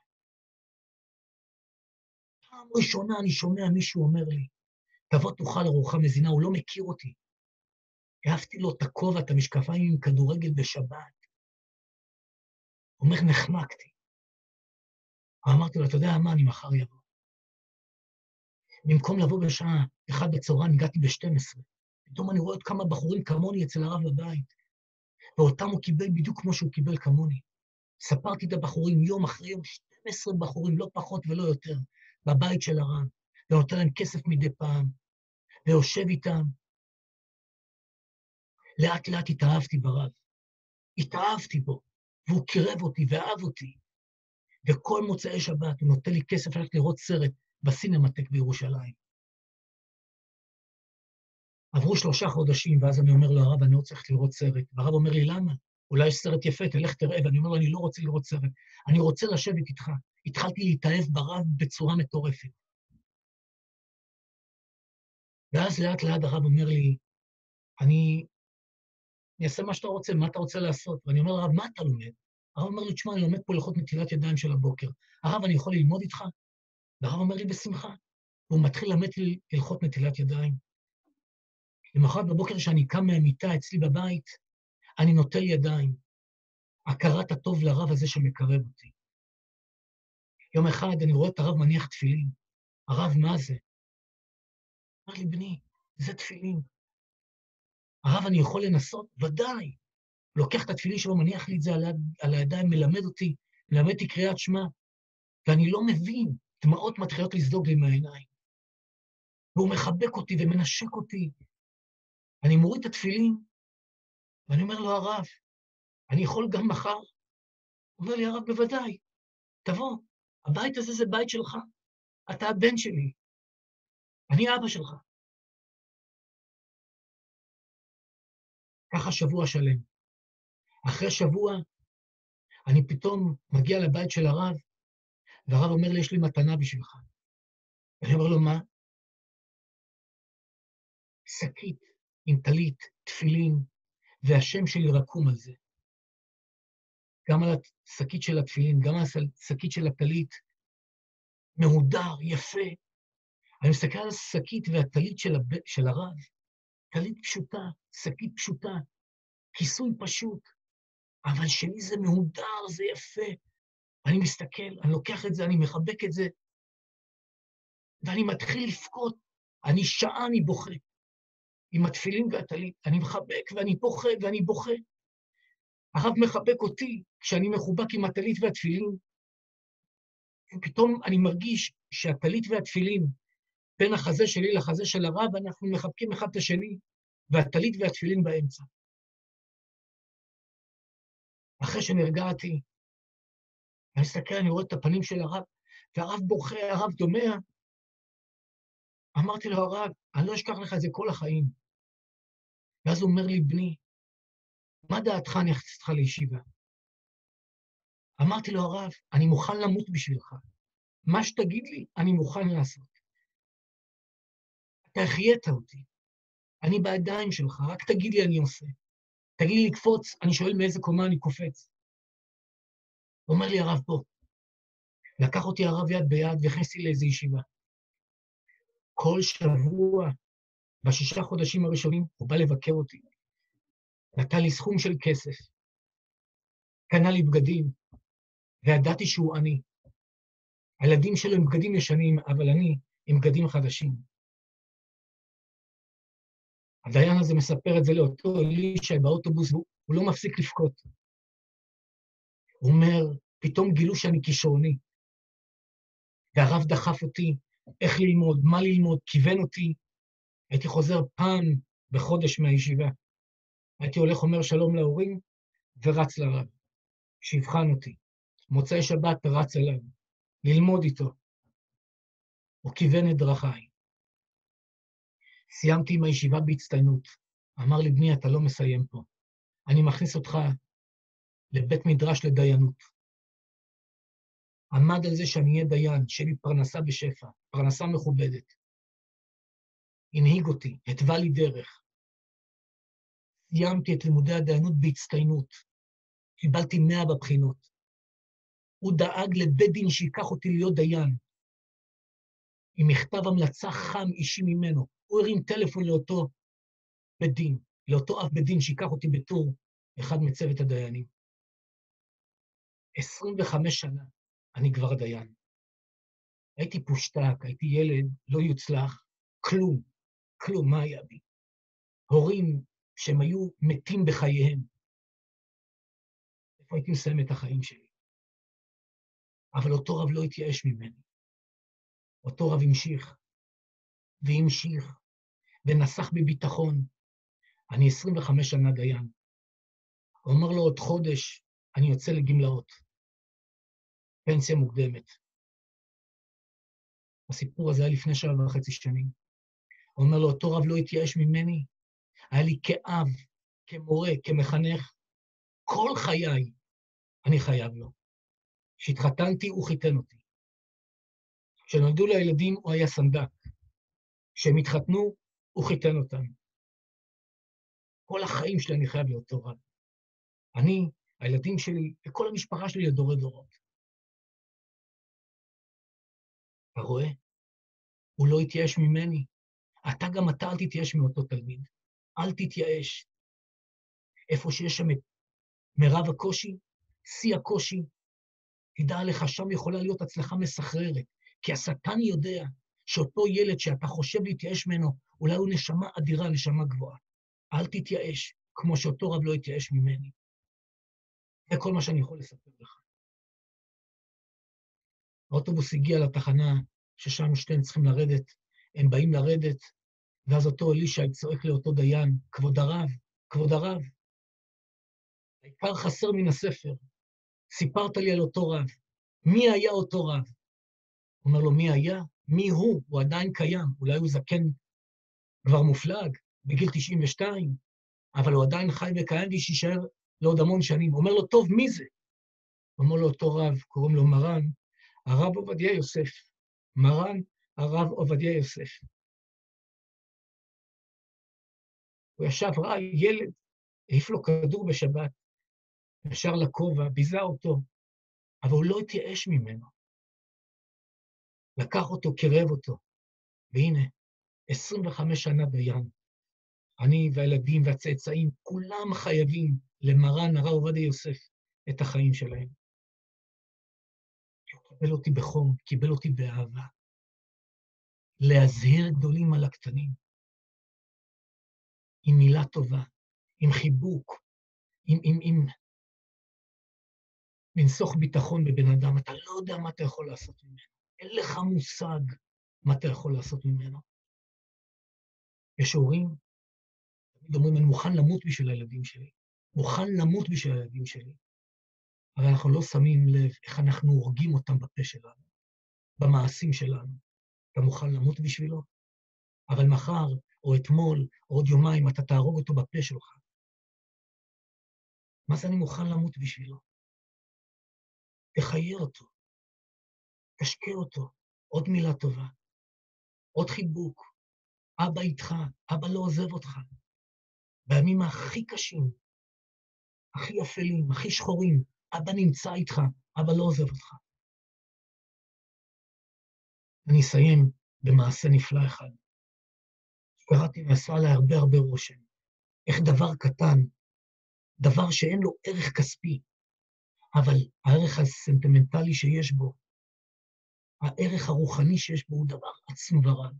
פעם ראשונה אני שומע מישהו אומר לי, תבוא תאכל ארוחה מזינה, הוא לא מכיר אותי. העפתי לו את הכובע, את המשקפיים עם כדורגל בשבת. הוא אומר, נחמקתי. אמרתי לו, אתה יודע מה, אני מחר יבוא. במקום לבוא בשעה אחת בצהריים, הגעתי ב-שתים עשרה. פתאום אני רואה עוד כמה בחורים כמוני אצל הרב בבית, ואותם הוא קיבל בדיוק כמו שהוא קיבל כמוני. ספרתי את הבחורים יום אחרי יום, שתים עשרה בחורים, לא פחות ולא יותר, בבית של הרב, ונותן להם כסף מדי פעם, ויושב איתם. לאט לאט התאהבתי ברב, התאהבתי בו, והוא קירב אותי ואהב אותי. וכל מוצאי שבת הוא נותן לי כסף ללכת לראות סרט בסינמטק בירושלים. עברו שלושה חודשים, ואז אני אומר לו, הרב, אני לא צריך לראות סרט. והרב אומר לי, למה? אולי יש סרט יפה, תלך תראה, ואני אומר לו, אני לא רוצה לראות סרט, אני רוצה לשבת איתך. התחלתי להתאהב ברב בצורה מטורפת. ואז לאט לאט הרב אומר לי, אני, אני אעשה מה שאתה רוצה, מה אתה רוצה לעשות? ואני אומר לרב, מה אתה לומד? הרב אומר לי, תשמע, אני לומד פה הלכות נטילת ידיים של הבוקר. הרב, אני יכול ללמוד איתך? והרב אומר לי, בשמחה. והוא מתחיל ללמד לי הלכות נטילת ידיים. למחרת בבוקר שאני קם מהמיטה אצלי בבית, אני נוטל ידיים. הכרת הטוב לרב הזה שמקרב אותי. יום אחד אני רואה את הרב מניח תפילין. הרב, מה זה? אמר לי, בני, זה תפילין. הרב, אני יכול לנסות? ודאי. לוקח את התפילין שלו, מניח לי את זה על, על הידיים, מלמד אותי, מלמד אותי קריאת שמע, ואני לא מבין, דמעות מתחילות לזדוג לי מהעיניים. והוא מחבק אותי ומנשק אותי. אני מוריד את התפילין, ואני אומר לו, הרב, אני יכול גם מחר? הוא אומר לי, הרב, בוודאי, תבוא, הבית הזה זה בית שלך, אתה הבן שלי, אני אבא שלך. ככה שבוע שלם. אחרי שבוע, אני פתאום מגיע לבית של הרב, והרב אומר לי, יש לי מתנה בשבילך. ואני אומר לו, מה? שקית עם טלית, תפילין, והשם שלי רקום על זה. גם על השקית של התפילין, גם על השקית של הטלית, מהודר, יפה. אני מסתכל על השקית והטלית של, הב... של הרב, טלית פשוטה, שקית פשוטה, כיסוי פשוט, אבל שלי זה מהודר, זה יפה. אני מסתכל, אני לוקח את זה, אני מחבק את זה, ואני מתחיל לפקוד. אני שעה, אני בוכה. עם התפילין והטלית, אני מחבק ואני בוכה ואני בוכה. הרב מחבק אותי כשאני מחובק עם הטלית והתפילין, ופתאום אני מרגיש שהטלית והתפילין, בין החזה שלי לחזה של הרב, אנחנו מחבקים אחד את השני, והטלית והתפילין באמצע. אחרי שנרגעתי, אני מסתכל, אני רואה את הפנים של הרב, והרב בוכה, הרב דומע. אמרתי לו, הרב, אני לא אשכח לך את זה כל החיים. ואז הוא אומר לי, בני, מה דעתך אני אכניס אותך לישיבה? אמרתי לו, הרב, אני מוכן למות בשבילך. מה שתגיד לי, אני מוכן לעשות. אתה החיית אותי. אני בידיים שלך, רק תגיד לי אני עושה. תגיד לי לקפוץ, אני שואל מאיזה קומה אני קופץ. הוא אומר לי, הרב פה. לקח אותי הרב יד ביד והכניס לי לאיזו ישיבה. כל שבוע, בשישה חודשים הראשונים, הוא בא לבקר אותי. נתן לי סכום של כסף. קנה לי בגדים, וידעתי שהוא עני. הילדים שלו עם בגדים ישנים, אבל אני עם בגדים חדשים. הדיין הזה מספר את זה לאותו אלישע באוטובוס, והוא לא מפסיק לבכות. הוא אומר, פתאום גילו שאני כישרוני. והרב דחף אותי, איך ללמוד, מה ללמוד, כיוון אותי. הייתי חוזר פעם בחודש מהישיבה. הייתי הולך, אומר שלום להורים, ורץ לרב, שיבחן אותי. מוצאי שבת רץ אליו, ללמוד איתו. הוא כיוון את דרכיי. סיימתי עם הישיבה בהצטיינות. אמר לי, בני, אתה לא מסיים פה. אני מכניס אותך לבית מדרש לדיינות. עמד על זה שאני אהיה דיין, שלי פרנסה בשפע, פרנסה מכובדת. הנהיג אותי, התווה לי דרך. סיימתי את לימודי הדיינות בהצטיינות. קיבלתי מאה בבחינות. הוא דאג לבית דין שיקח אותי להיות דיין. עם מכתב המלצה חם אישי ממנו. הוא הרים טלפון לאותו בית דין, לאותו אף בית דין שיקח אותי בתור אחד מצוות הדיינים. עשרים וחמש שנה אני כבר דיין. הייתי פושטק, הייתי ילד, לא יוצלח, כלום, כלום, מה היה בי? הורים שהם היו מתים בחייהם. איפה הייתי מסיים את החיים שלי? אבל אותו רב לא התייאש ממני. אותו רב המשיך, והמשיך, ונסח בביטחון. אני עשרים וחמש שנה דיין. הוא אומר לו, עוד חודש אני יוצא לגמלאות. פנסיה מוקדמת. הסיפור הזה היה לפני שבע וחצי שנים. הוא אומר לו, אותו רב לא התייאש ממני. היה לי כאב, כמורה, כמחנך. כל חיי אני חייב לו. כשהתחתנתי, הוא חיתן אותי. כשנולדו לילדים, הוא היה סנדק. כשהם התחתנו, הוא חיתן אותם. כל החיים שלי אני חייב לאותו רב. אני, הילדים שלי, וכל המשפחה שלי לדורי דורות. אתה רואה? הוא לא התייאש ממני. אתה גם אתה אל תתייאש מאותו תלמיד. אל תתייאש. איפה שיש שם את מרב הקושי, שיא הקושי, תדע לך, שם יכולה להיות הצלחה מסחררת. כי השטן יודע שאותו ילד שאתה חושב להתייאש ממנו, אולי הוא נשמה אדירה, נשמה גבוהה. אל תתייאש, כמו שאותו רב לא יתייאש ממני. זה כל מה שאני יכול לספר לך. האוטובוס הגיע לתחנה, ששם שתיהם צריכים לרדת, הם באים לרדת, ואז אותו אלישע צועק לאותו דיין, כבוד הרב, כבוד הרב, העיקר חסר מן הספר, סיפרת לי על אותו רב, מי היה אותו רב? הוא אומר לו, מי היה? מי הוא? הוא עדיין קיים, אולי הוא זקן כבר מופלג, בגיל תשעים ושתיים, אבל הוא עדיין חי וקיים ושישאר לעוד המון שנים. הוא אומר לו, טוב, מי זה? הוא אומר לו, אותו רב, קוראים לו מרן, הרב עובדיה יוסף. מרן, הרב עובדיה יוסף. הוא ישב, ראה ילד, העיף לו כדור בשבת, ישר לכובע, ביזה אותו, אבל הוא לא התייאש ממנו. לקח אותו, קרב אותו, והנה, עשרים וחמש שנה דיין. אני והילדים והצאצאים, כולם חייבים למרן הרב עובדיה יוסף את החיים שלהם. הוא קיבל אותי בחום, קיבל אותי באהבה. להזהיר גדולים על הקטנים. עם מילה טובה, עם חיבוק, עם, עם, עם... לנסוך ביטחון בבן אדם. אתה לא יודע מה אתה יכול לעשות ממנו. אין לך מושג מה אתה יכול לעשות ממנו. יש הורים, תמיד אומרים, אני מוכן למות בשביל הילדים שלי. מוכן למות בשביל הילדים שלי. אבל אנחנו לא שמים לב איך אנחנו הורגים אותם בפה שלנו, במעשים שלנו. אתה מוכן למות בשבילו? אבל מחר, או אתמול, או עוד יומיים, אתה תהרוג אותו בפה שלך. מה זה אני מוכן למות בשבילו? תחיה אותו, תשקה אותו, עוד מילה טובה, עוד חיבוק, אבא איתך, אבא לא עוזב אותך. בימים הכי קשים, הכי אפלים, הכי שחורים, אבא נמצא איתך, אבא לא עוזב אותך. אני אסיים במעשה נפלא אחד. קראתי ועשה עליי הרבה הרבה רושם. איך דבר קטן, דבר שאין לו ערך כספי, אבל הערך הסנטימנטלי שיש בו, הערך הרוחני שיש בו הוא דבר עצום ורב.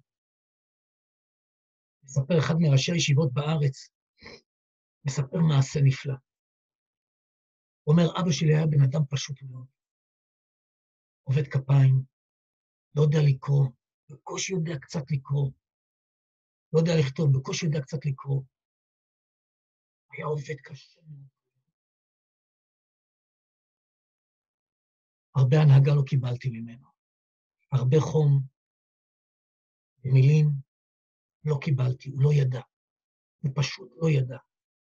מספר אחד מראשי הישיבות בארץ, מספר מעשה נפלא. הוא אומר, אבא שלי היה בן אדם פשוט מאוד. עובד כפיים, לא יודע לקרוא, בקושי יודע קצת לקרוא. לא יודע לכתוב, בקושי יודע קצת לקרוא. היה עובד קשה מאוד. הרבה הנהגה לא קיבלתי ממנו. הרבה חום, מילים, לא קיבלתי, הוא לא ידע. הוא פשוט לא ידע.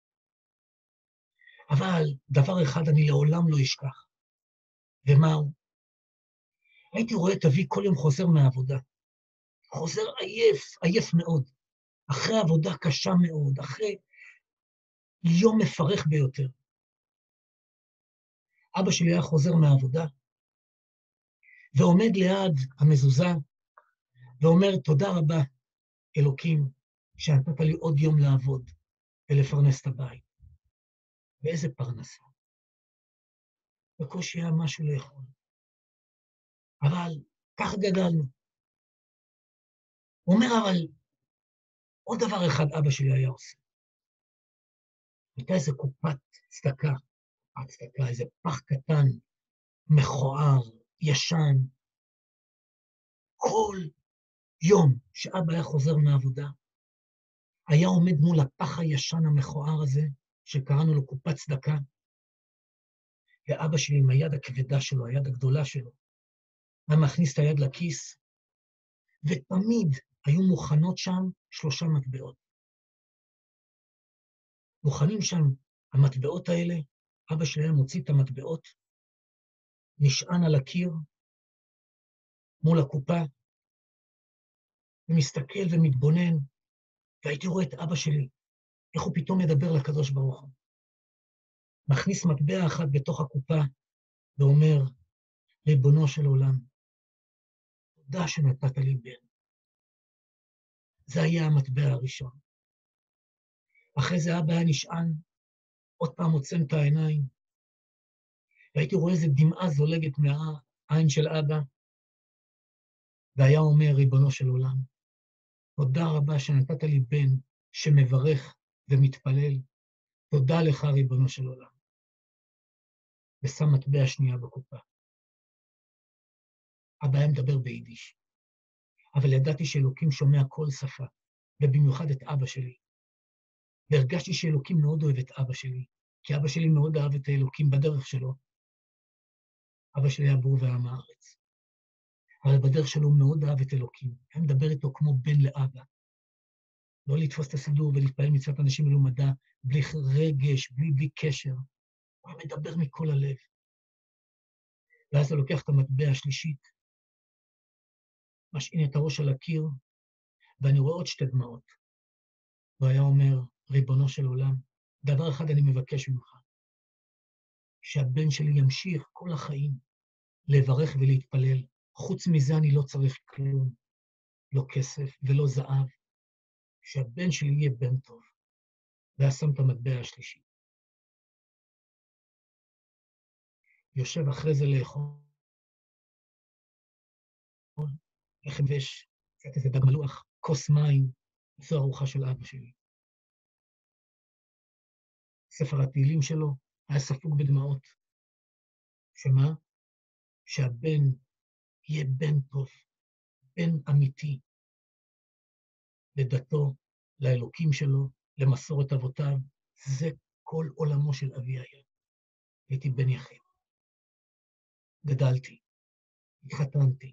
אבל דבר אחד אני לעולם לא אשכח. ומהו? הייתי רואה את אבי כל יום חוזר מהעבודה. חוזר עייף, עייף מאוד. אחרי עבודה קשה מאוד, אחרי יום מפרך ביותר. אבא שלי היה חוזר מהעבודה, ועומד ליד המזוזה, ואומר, תודה רבה, אלוקים, שנתת לי עוד יום לעבוד ולפרנס את הבית. ואיזה פרנסה. בקושי היה משהו לאכול. אבל כך גדלנו. הוא אומר, אבל עוד דבר אחד אבא שלי היה עושה. הייתה איזה קופת צדקה, קופת צדקה, איזה פח קטן, מכוער, ישן. כל יום שאבא היה חוזר מהעבודה, היה עומד מול הפח הישן המכוער הזה, שקראנו לו קופת צדקה, ואבא שלי עם היד הכבדה שלו, היד הגדולה שלו, היה מכניס את היד לכיס, ותמיד היו מוכנות שם שלושה מטבעות. מוכנים שם המטבעות האלה, אבא שלי היה מוציא את המטבעות, נשען על הקיר, מול הקופה, ומסתכל ומתבונן, והייתי רואה את אבא שלי, איך הוא פתאום מדבר לקדוש ברוך הוא. מכניס מטבע אחד בתוך הקופה, ואומר, ריבונו של עולם, תודה שנתת לי בן. זה היה המטבע הראשון. אחרי זה אבא היה נשען, עוד פעם עוצם את העיניים, והייתי רואה איזה דמעה זולגת מהעין של אבא, והיה אומר, ריבונו של עולם, תודה רבה שנתת לי בן שמברך ומתפלל, תודה לך ריבונו של עולם. ושם מטבע שנייה בקופה. אבא היה מדבר ביידיש, אבל ידעתי שאלוקים שומע כל שפה, ובמיוחד את אבא שלי. והרגשתי שאלוקים מאוד אוהב את אבא שלי, כי אבא שלי מאוד אהב את האלוקים בדרך שלו. אבא שלי היה בור ועם הארץ. אבל בדרך שלו הוא מאוד אהב את אלוקים. היה מדבר איתו כמו בן לאבא. לא לתפוס את הסידור ולהתפעל מצוות אנשים מלומדה, בלי רגש, בלי, בלי קשר. הוא היה מדבר מכל הלב. ואז הוא לוקח את המטבע השלישית, משעין את הראש על הקיר, ואני רואה עוד שתי דמעות. הוא היה אומר, ריבונו של עולם, דבר אחד אני מבקש ממך, שהבן שלי ימשיך כל החיים לברך ולהתפלל. חוץ מזה אני לא צריך כלום, לא כסף ולא זהב, שהבן שלי יהיה בן טוב. והשם את המטבע השלישי. יושב אחרי זה לאכול, לחם ויש קצת איזה דג מלוח, כוס מים, זו ארוחה של אבא שלי. ספר התהילים שלו היה ספוג בדמעות. שמה? שהבן יהיה בן טוב, בן אמיתי, לדתו, לאלוקים שלו, למסורת אבותיו. זה כל עולמו של אבי היה. הייתי בן יחיד. גדלתי, התחתנתי.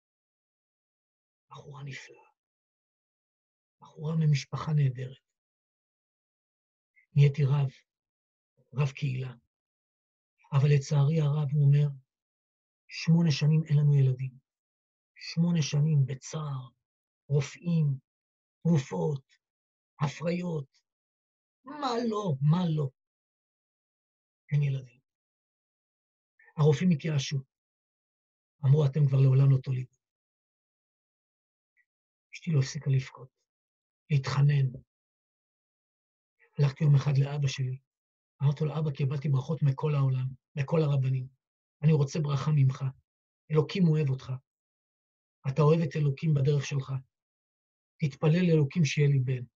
בחורה נפלאה. בחורה ממשפחה נהדרת. נהייתי רב, רב קהילה. אבל לצערי הרב הוא אומר, שמונה שנים אין לנו ילדים. שמונה שנים בצער, רופאים, תרופות, הפריות, מה לא, מה לא. אין ילדים. הרופאים התייאשו. אמרו, אתם כבר לעולם לא תולידו. אשתי לא הפסיקה לבכות, להתחנן. הלכתי יום אחד לאבא שלי. אמרתי לו, אבא, קיבלתי ברכות מכל העולם, מכל הרבנים. אני רוצה ברכה ממך. אלוקים אוהב אותך. אתה אוהב את אלוקים בדרך שלך. תתפלל לאלוקים שיהיה לי בן.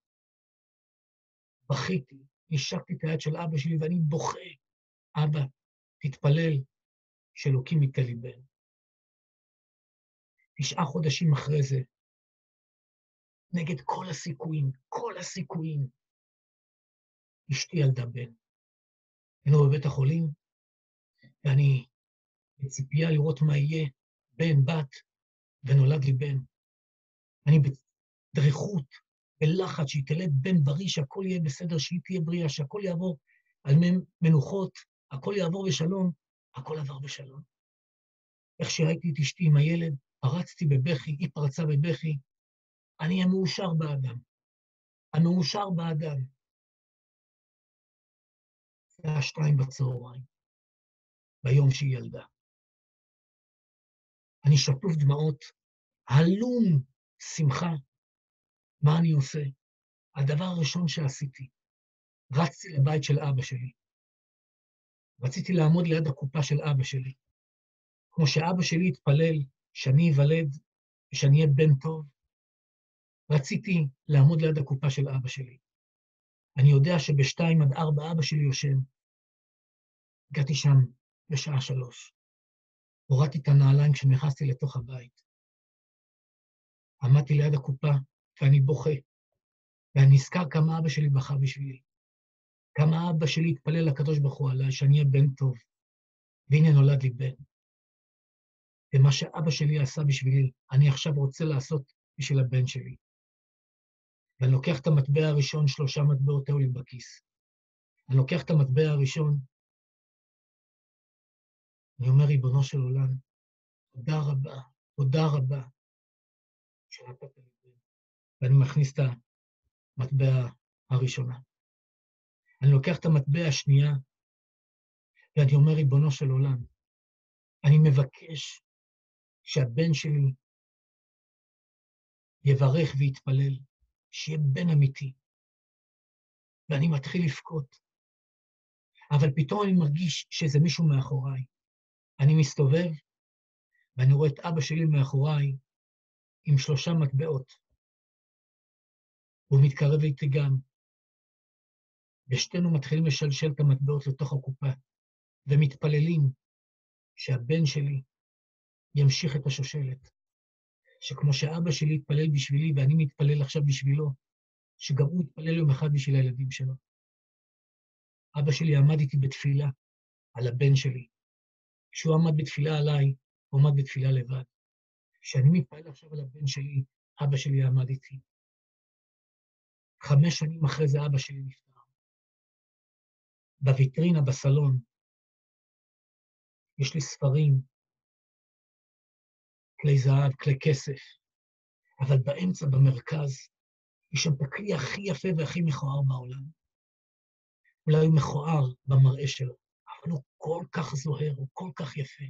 בכיתי, נשקתי את היד של אבא שלי ואני בוכה. אבא, תתפלל שאלוקים ייתן לי בן. תשעה חודשים אחרי זה, נגד כל הסיכויים, כל הסיכויים, אשתי ילדה בן. היינו בבית החולים, ואני בציפייה לראות מה יהיה, בן, בת, ונולד לי בן. אני בדריכות, בלחץ, שהיא תלד בן בריא, שהכל יהיה בסדר, שהיא תהיה בריאה, שהכל יעבור על מנוחות, הכל יעבור בשלום, הכל עבר בשלום. איך שראיתי את אשתי עם הילד, פרצתי בבכי, היא פרצה בבכי, אני המאושר באדם, המאושר באדם. זה היה שתיים בצהריים, ביום שהיא ילדה. אני שטוף דמעות, הלום שמחה. מה אני עושה? הדבר הראשון שעשיתי, רצתי לבית של אבא שלי. רציתי לעמוד ליד הקופה של אבא שלי. כמו שאבא שלי התפלל שאני אוולד ושאני אהיה בן טוב, רציתי לעמוד ליד הקופה של אבא שלי. אני יודע שבשתיים עד ארבע אבא שלי יושן. הגעתי שם בשעה שלוש. הורדתי את הנעליים כשנכנסתי לתוך הבית. עמדתי ליד הקופה ואני בוכה. ואני נזכר כמה אבא שלי בכה בשבילי. כמה אבא שלי התפלל לקדוש ברוך הוא עליי שאני אהיה בן טוב. והנה נולד לי בן. ומה שאבא שלי עשה בשבילי, אני עכשיו רוצה לעשות בשביל הבן שלי. ואני לוקח את המטבע הראשון, שלושה מטבעות היו לי בכיס. אני לוקח את המטבע הראשון, אני אומר, ריבונו של עולם, תודה רבה, תודה רבה, שנתת לי בן. ואני מכניס את המטבע הראשונה. אני לוקח את המטבע השנייה, ואני אומר, ריבונו של עולם, אני מבקש שהבן שלי יברך ויתפלל, שיהיה בן אמיתי. ואני מתחיל לבכות. אבל פתאום אני מרגיש שזה מישהו מאחוריי. אני מסתובב, ואני רואה את אבא שלי מאחוריי עם שלושה מטבעות. הוא מתקרב איתי גם. ושתינו מתחילים לשלשל את המטבעות לתוך הקופה, ומתפללים שהבן שלי ימשיך את השושלת. שכמו שאבא שלי התפלל בשבילי, ואני מתפלל עכשיו בשבילו, שגם הוא יתפלל יום אחד בשביל הילדים שלו. אבא שלי עמד איתי בתפילה על הבן שלי. כשהוא עמד בתפילה עליי, הוא עמד בתפילה לבד. כשאני מתפלל עכשיו על הבן שלי, אבא שלי עמד איתי. חמש שנים אחרי זה אבא שלי נפטר. בוויטרינה, בסלון, יש לי ספרים, כלי זהב, כלי כסף, אבל באמצע, במרכז, יש שם את הכלי הכי יפה והכי מכוער בעולם. אולי הוא מכוער במראה שלו, אבל הוא כל כך זוהר, הוא כל כך יפה.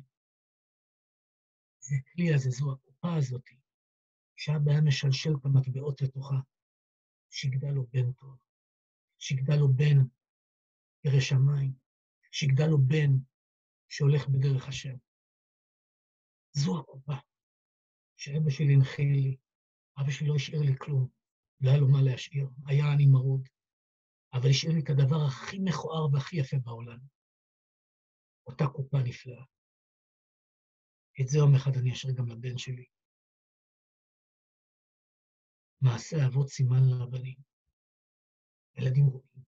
זה הכלי הזה, זו הקופה הזאת, שאבא היה משלשל את המטבעות לתוכה, שיגדל לו בן טוב, שיגדל לו בן ירא שמיים, שיגדל לו בן שהולך בדרך השם. זו הקופה שאבא שלי הנחיל לי. אבא שלי לא השאיר לי כלום, לא היה לו מה להשאיר, היה אני מרוד, אבל השאיר לי את הדבר הכי מכוער והכי יפה בעולם. אותה קופה נפלאה. את זה יום אחד אני אשאיר גם לבן שלי. מעשה אבות סימן לבנים. ילדים רואים.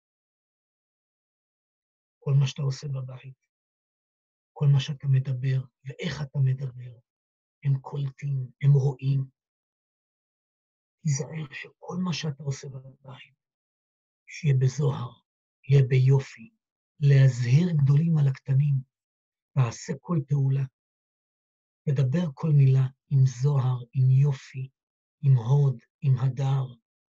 כל מה שאתה עושה בבית, כל מה שאתה מדבר ואיך אתה מדבר, הם קולטים, הם רואים. תיזהר שכל מה שאתה עושה בבית, שיהיה בזוהר, יהיה ביופי, להזהיר גדולים על הקטנים, תעשה כל פעולה, תדבר כל מילה עם זוהר, עם יופי, עם הוד, עם הדר.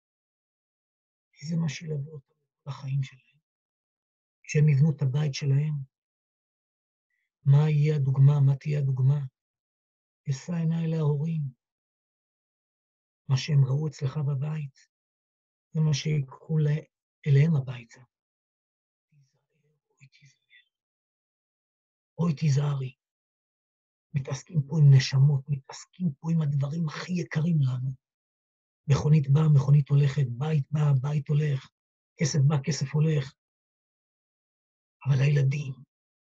זה מה שילווה אותם בחיים שלהם. כשהם יבנו את הבית שלהם, מה יהיה הדוגמה, מה תהיה הדוגמה? אשא עיניי להורים. מה שהם ראו אצלך בבית, זה מה שיקחו אליהם הביתה. אוי תיזהר, אוי תיזהרי. מתעסקים פה עם נשמות, מתעסקים פה עם הדברים הכי יקרים לנו. מכונית באה, מכונית הולכת, בית בא, בית הולך, כסף בא, כסף הולך. אבל הילדים,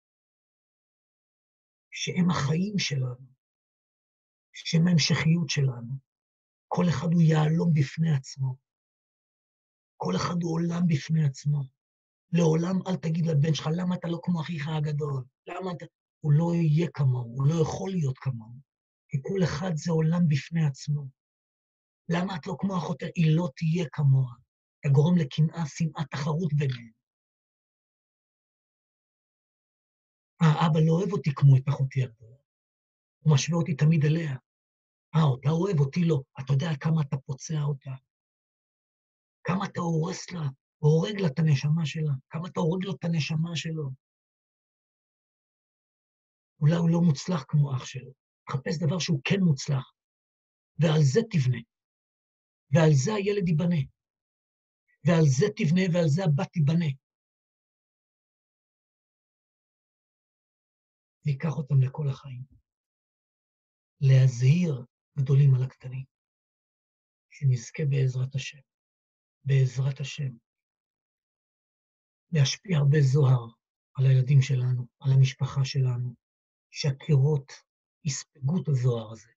שהם החיים שלנו, שהם ההמשכיות שלנו, כל אחד הוא יעלום בפני עצמו. כל אחד הוא עולם בפני עצמו. לעולם אל תגיד לבן שלך, למה אתה לא כמו אחיך הגדול? למה אתה... הוא לא יהיה כמוהו, הוא לא יכול להיות כמוהו. כי כל אחד זה עולם בפני עצמו. למה את לא כמו אחותך? היא לא תהיה כמוה. אתה גורם לקנאה, שנאה, תחרות ביניהם. אה, אבא לא אוהב אותי כמו את אחותי הגדולה. הוא משווה אותי תמיד אליה. אה, אתה אוהב אותי לא. אתה יודע כמה אתה פוצע אותה. כמה אתה הורס לה, הורג לה את הנשמה שלה. כמה אתה הורג לו את הנשמה שלו. אולי הוא לא מוצלח כמו אח שלו. תחפש דבר שהוא כן מוצלח. ועל זה תבנה. ועל זה הילד ייבנה. ועל זה תבנה, ועל זה הבת תיבנה. ויקח אותם לכל החיים. להזהיר גדולים על הקטנים. שנזכה בעזרת השם. בעזרת השם. להשפיע הרבה זוהר על הילדים שלנו, על המשפחה שלנו. שהקירות יספגו את הזוהר הזה.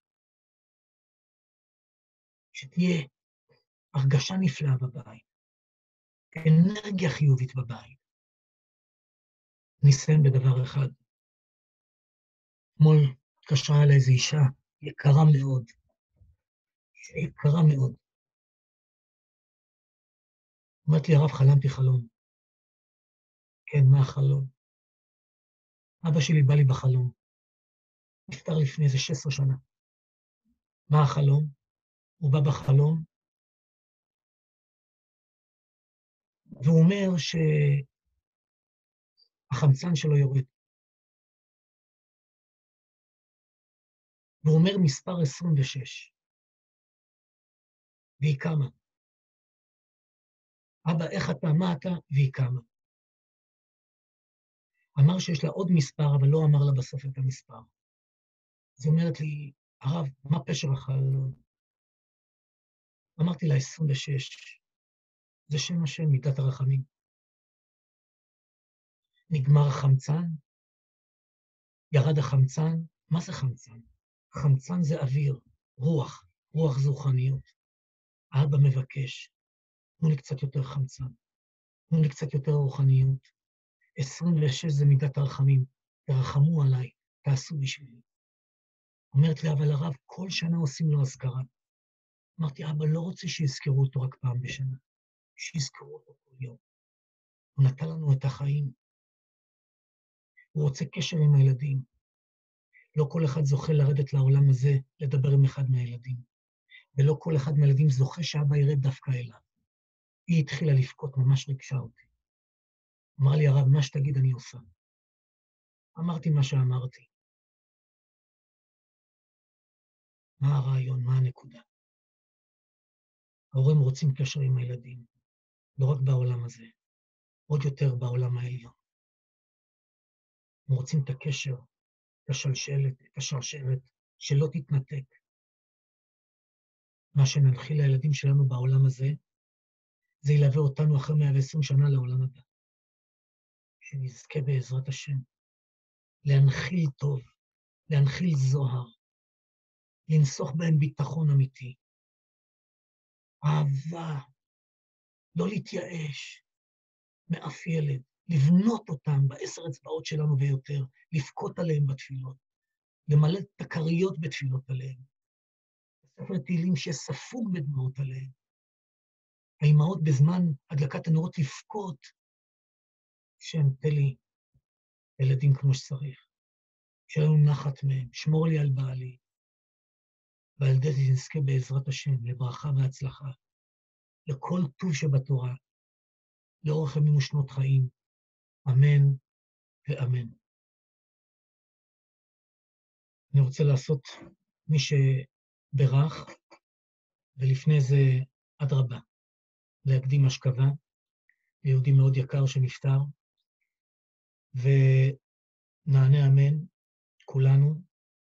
שתהיה הרגשה נפלאה בבית. אנרגיה חיובית בבית. נסיים בדבר אחד. מול התקשרה אליי איזו אישה יקרה מאוד. אישה יקרה מאוד. אמרת לי, הרב, חלמתי חלום. כן, מה החלום? אבא שלי בא לי בחלום. נפטר לפני איזה שש עשרה שנה. מה החלום? הוא בא בחלום, והוא אומר שהחמצן שלו יורד. והוא אומר מספר עשרים ושש. והיא קמה. אבא, איך אתה, מה אתה? והיא קמה. אמר שיש לה עוד מספר, אבל לא אמר לה בסוף את המספר. אז היא אומרת לי, הרב, מה פשר החלום? אמרתי לה, עשרים ושש. זה שם השם, מידת הרחמים. נגמר החמצן, ירד החמצן. מה זה חמצן? חמצן זה אוויר, רוח, רוח זו רוחניות. האבא מבקש, תנו לי קצת יותר חמצן, תנו לי קצת יותר רוחניות. עשרים ושש זה מידת הרחמים, תרחמו עליי, תעשו בשבילי. אומרת לי, אבל הרב, כל שנה עושים לו אזכרה. אמרתי, אבא לא רוצה שיזכרו אותו רק פעם בשנה, שיזכרו אותו כל יום. הוא נתן לנו את החיים. הוא רוצה קשר עם הילדים. לא כל אחד זוכה לרדת לעולם הזה, לדבר עם אחד מהילדים. ולא כל אחד מהילדים זוכה שאבא ירד דווקא אליו. היא התחילה לבכות, ממש ריגשה אותי. אמר לי, הרב, מה שתגיד אני עושה. אמרתי מה שאמרתי. מה הרעיון, מה הנקודה? ההורים רוצים קשר עם הילדים, לא רק בעולם הזה, עוד יותר בעולם העליון. הם רוצים את הקשר, את השלשלת, את השרשרת, שלא תתנתק. מה שננחיל לילדים שלנו בעולם הזה, זה ילווה אותנו אחרי מאה ועשרים שנה לעולם הבא. שנזכה בעזרת השם, להנחיל טוב, להנחיל זוהר, לנסוך בהם ביטחון אמיתי. אהבה, לא להתייאש מאף ילד, לבנות אותם בעשר אצבעות שלנו ויותר, לפקות עליהם בתפילות, למלא את הכריות בתפילות עליהם. בספר תהילים שספוג בדמעות עליהם. האימהות בזמן הדלקת הנרות לפקות, שם תן לי ילדים כמו שצריך, שיהיה לנו נחת מהם, שמור לי על בעלי. ועל ידי זה נזכה בעזרת השם, לברכה והצלחה, לכל טוב שבתורה, לאורך ימים ושנות חיים, אמן ואמן. אני רוצה לעשות מי שברך, ולפני זה אדרבה, להקדים השכבה, ליהודי מאוד יקר שנפטר, ונענה אמן, כולנו,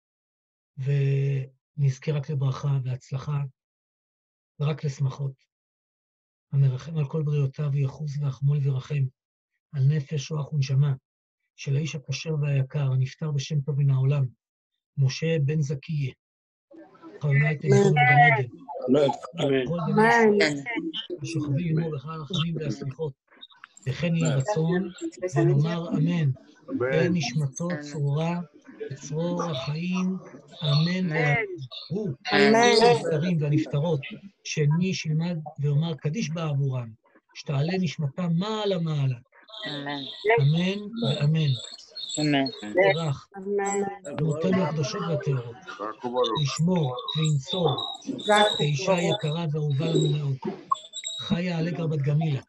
ונזכה רק לברכה והצלחה, ורק לשמחות. המרחם על כל בריאותיו ויחוס ויחמול וירחם, על נפש רוח ונשמה, של האיש הכשר והיקר, הנפטר בשם טוב מן העולם, משה בן זכיה. חלומה את תהיכון בגן עדן. כל בני ישראל, השוכבים עמו בכל הרחמים והסליחות. וכן יהי רצון, ונאמר אמן. תהא נשמתו צרורה, בצרור החיים, אמן ואמן. הוא, הנפטרים והנפטרות, שמי שילמד ואומר קדיש בעבורם, שתעלה נשמתם מעלה מעלה. אמן ואמן. תברך, דמותינו הקדושות והטהורות, לשמור וינצור, האישה יקרה ואהובה לנו מאוד, חיה אלגר בת גמילה,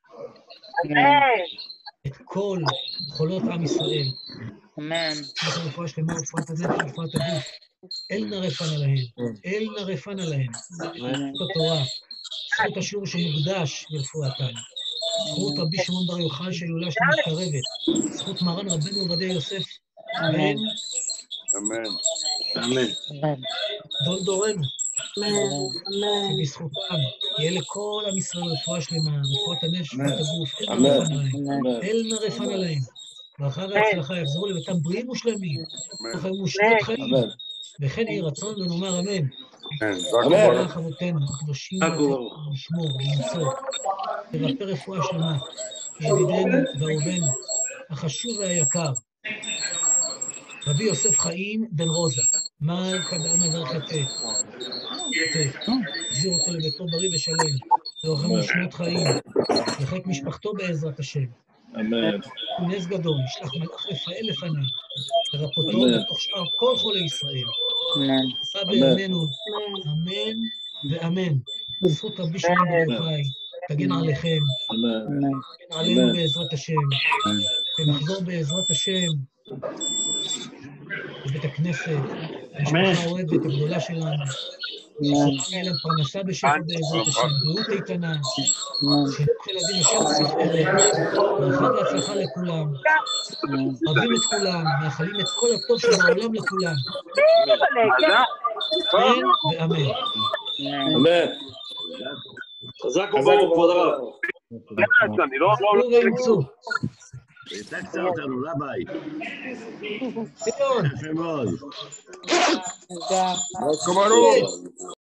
את כל חולות עם ישראל, את הרפואה שלמה ורפואת הנפש ורפואת הגוף, אל נרפנה להם, אל נרפנה להם, זכות התורה, זכות השיעור שמוקדש לרפואתם, זכות רבי שמעון בר יוחאי שההילולה שלו מתקרבת, זכות מרן רבנו עובדיה יוסף בן אמן. גדול דורנו, שבזכותם יהיה לכל עם ישראל רפואה שלמה, רפואת הנפש, רפואת הגוף, אל נרפנה להם, אל נרפנה להם, ברכה והצלחה יחזרו לביתם בריאים ושלמים, חיים ושנות חיים, וכן יהי רצון ונאמר אמן. תברך אבותינו הקדושים לשמור ולנצור, תרפא רפואה שלמה, ידידנו ואהובנו, החשוב והיקר, רבי יוסף חיים בן רוזה, מלכה דאנה דרך יתף, החזיר אותו לביתו בריא ושלם, לאורכם ושנות חיים, לחיק משפחתו בעזרת השם. אמן. נס גדול, ישלח מלאך רפאל לפניו, לרפאותו בתוך שאר כל חולי ישראל. עשה בימינו, אמן ואמן. זכות רבי שמעון בר יוחאי, תגן עליכם, תגן עלינו בעזרת השם, ונחזור בעזרת השם לבית הכנסת, המשפחה האוהבת הגדולה שלנו, שיהיה להם פרנסה בשפע בעזרת השם, בריאות איתנה, חינוך ילדים השם לתפארת, ברכה והצלחה לכולם, אוהבים את כולם, מאחלים את כל הטוב שבעולם לכולם. אמן ואמן. אמן. חזק וברוך, כבוד הרב. תנו ואמצו. העתקת אותנו, רבי. ציון. יפה מאוד. ברוך.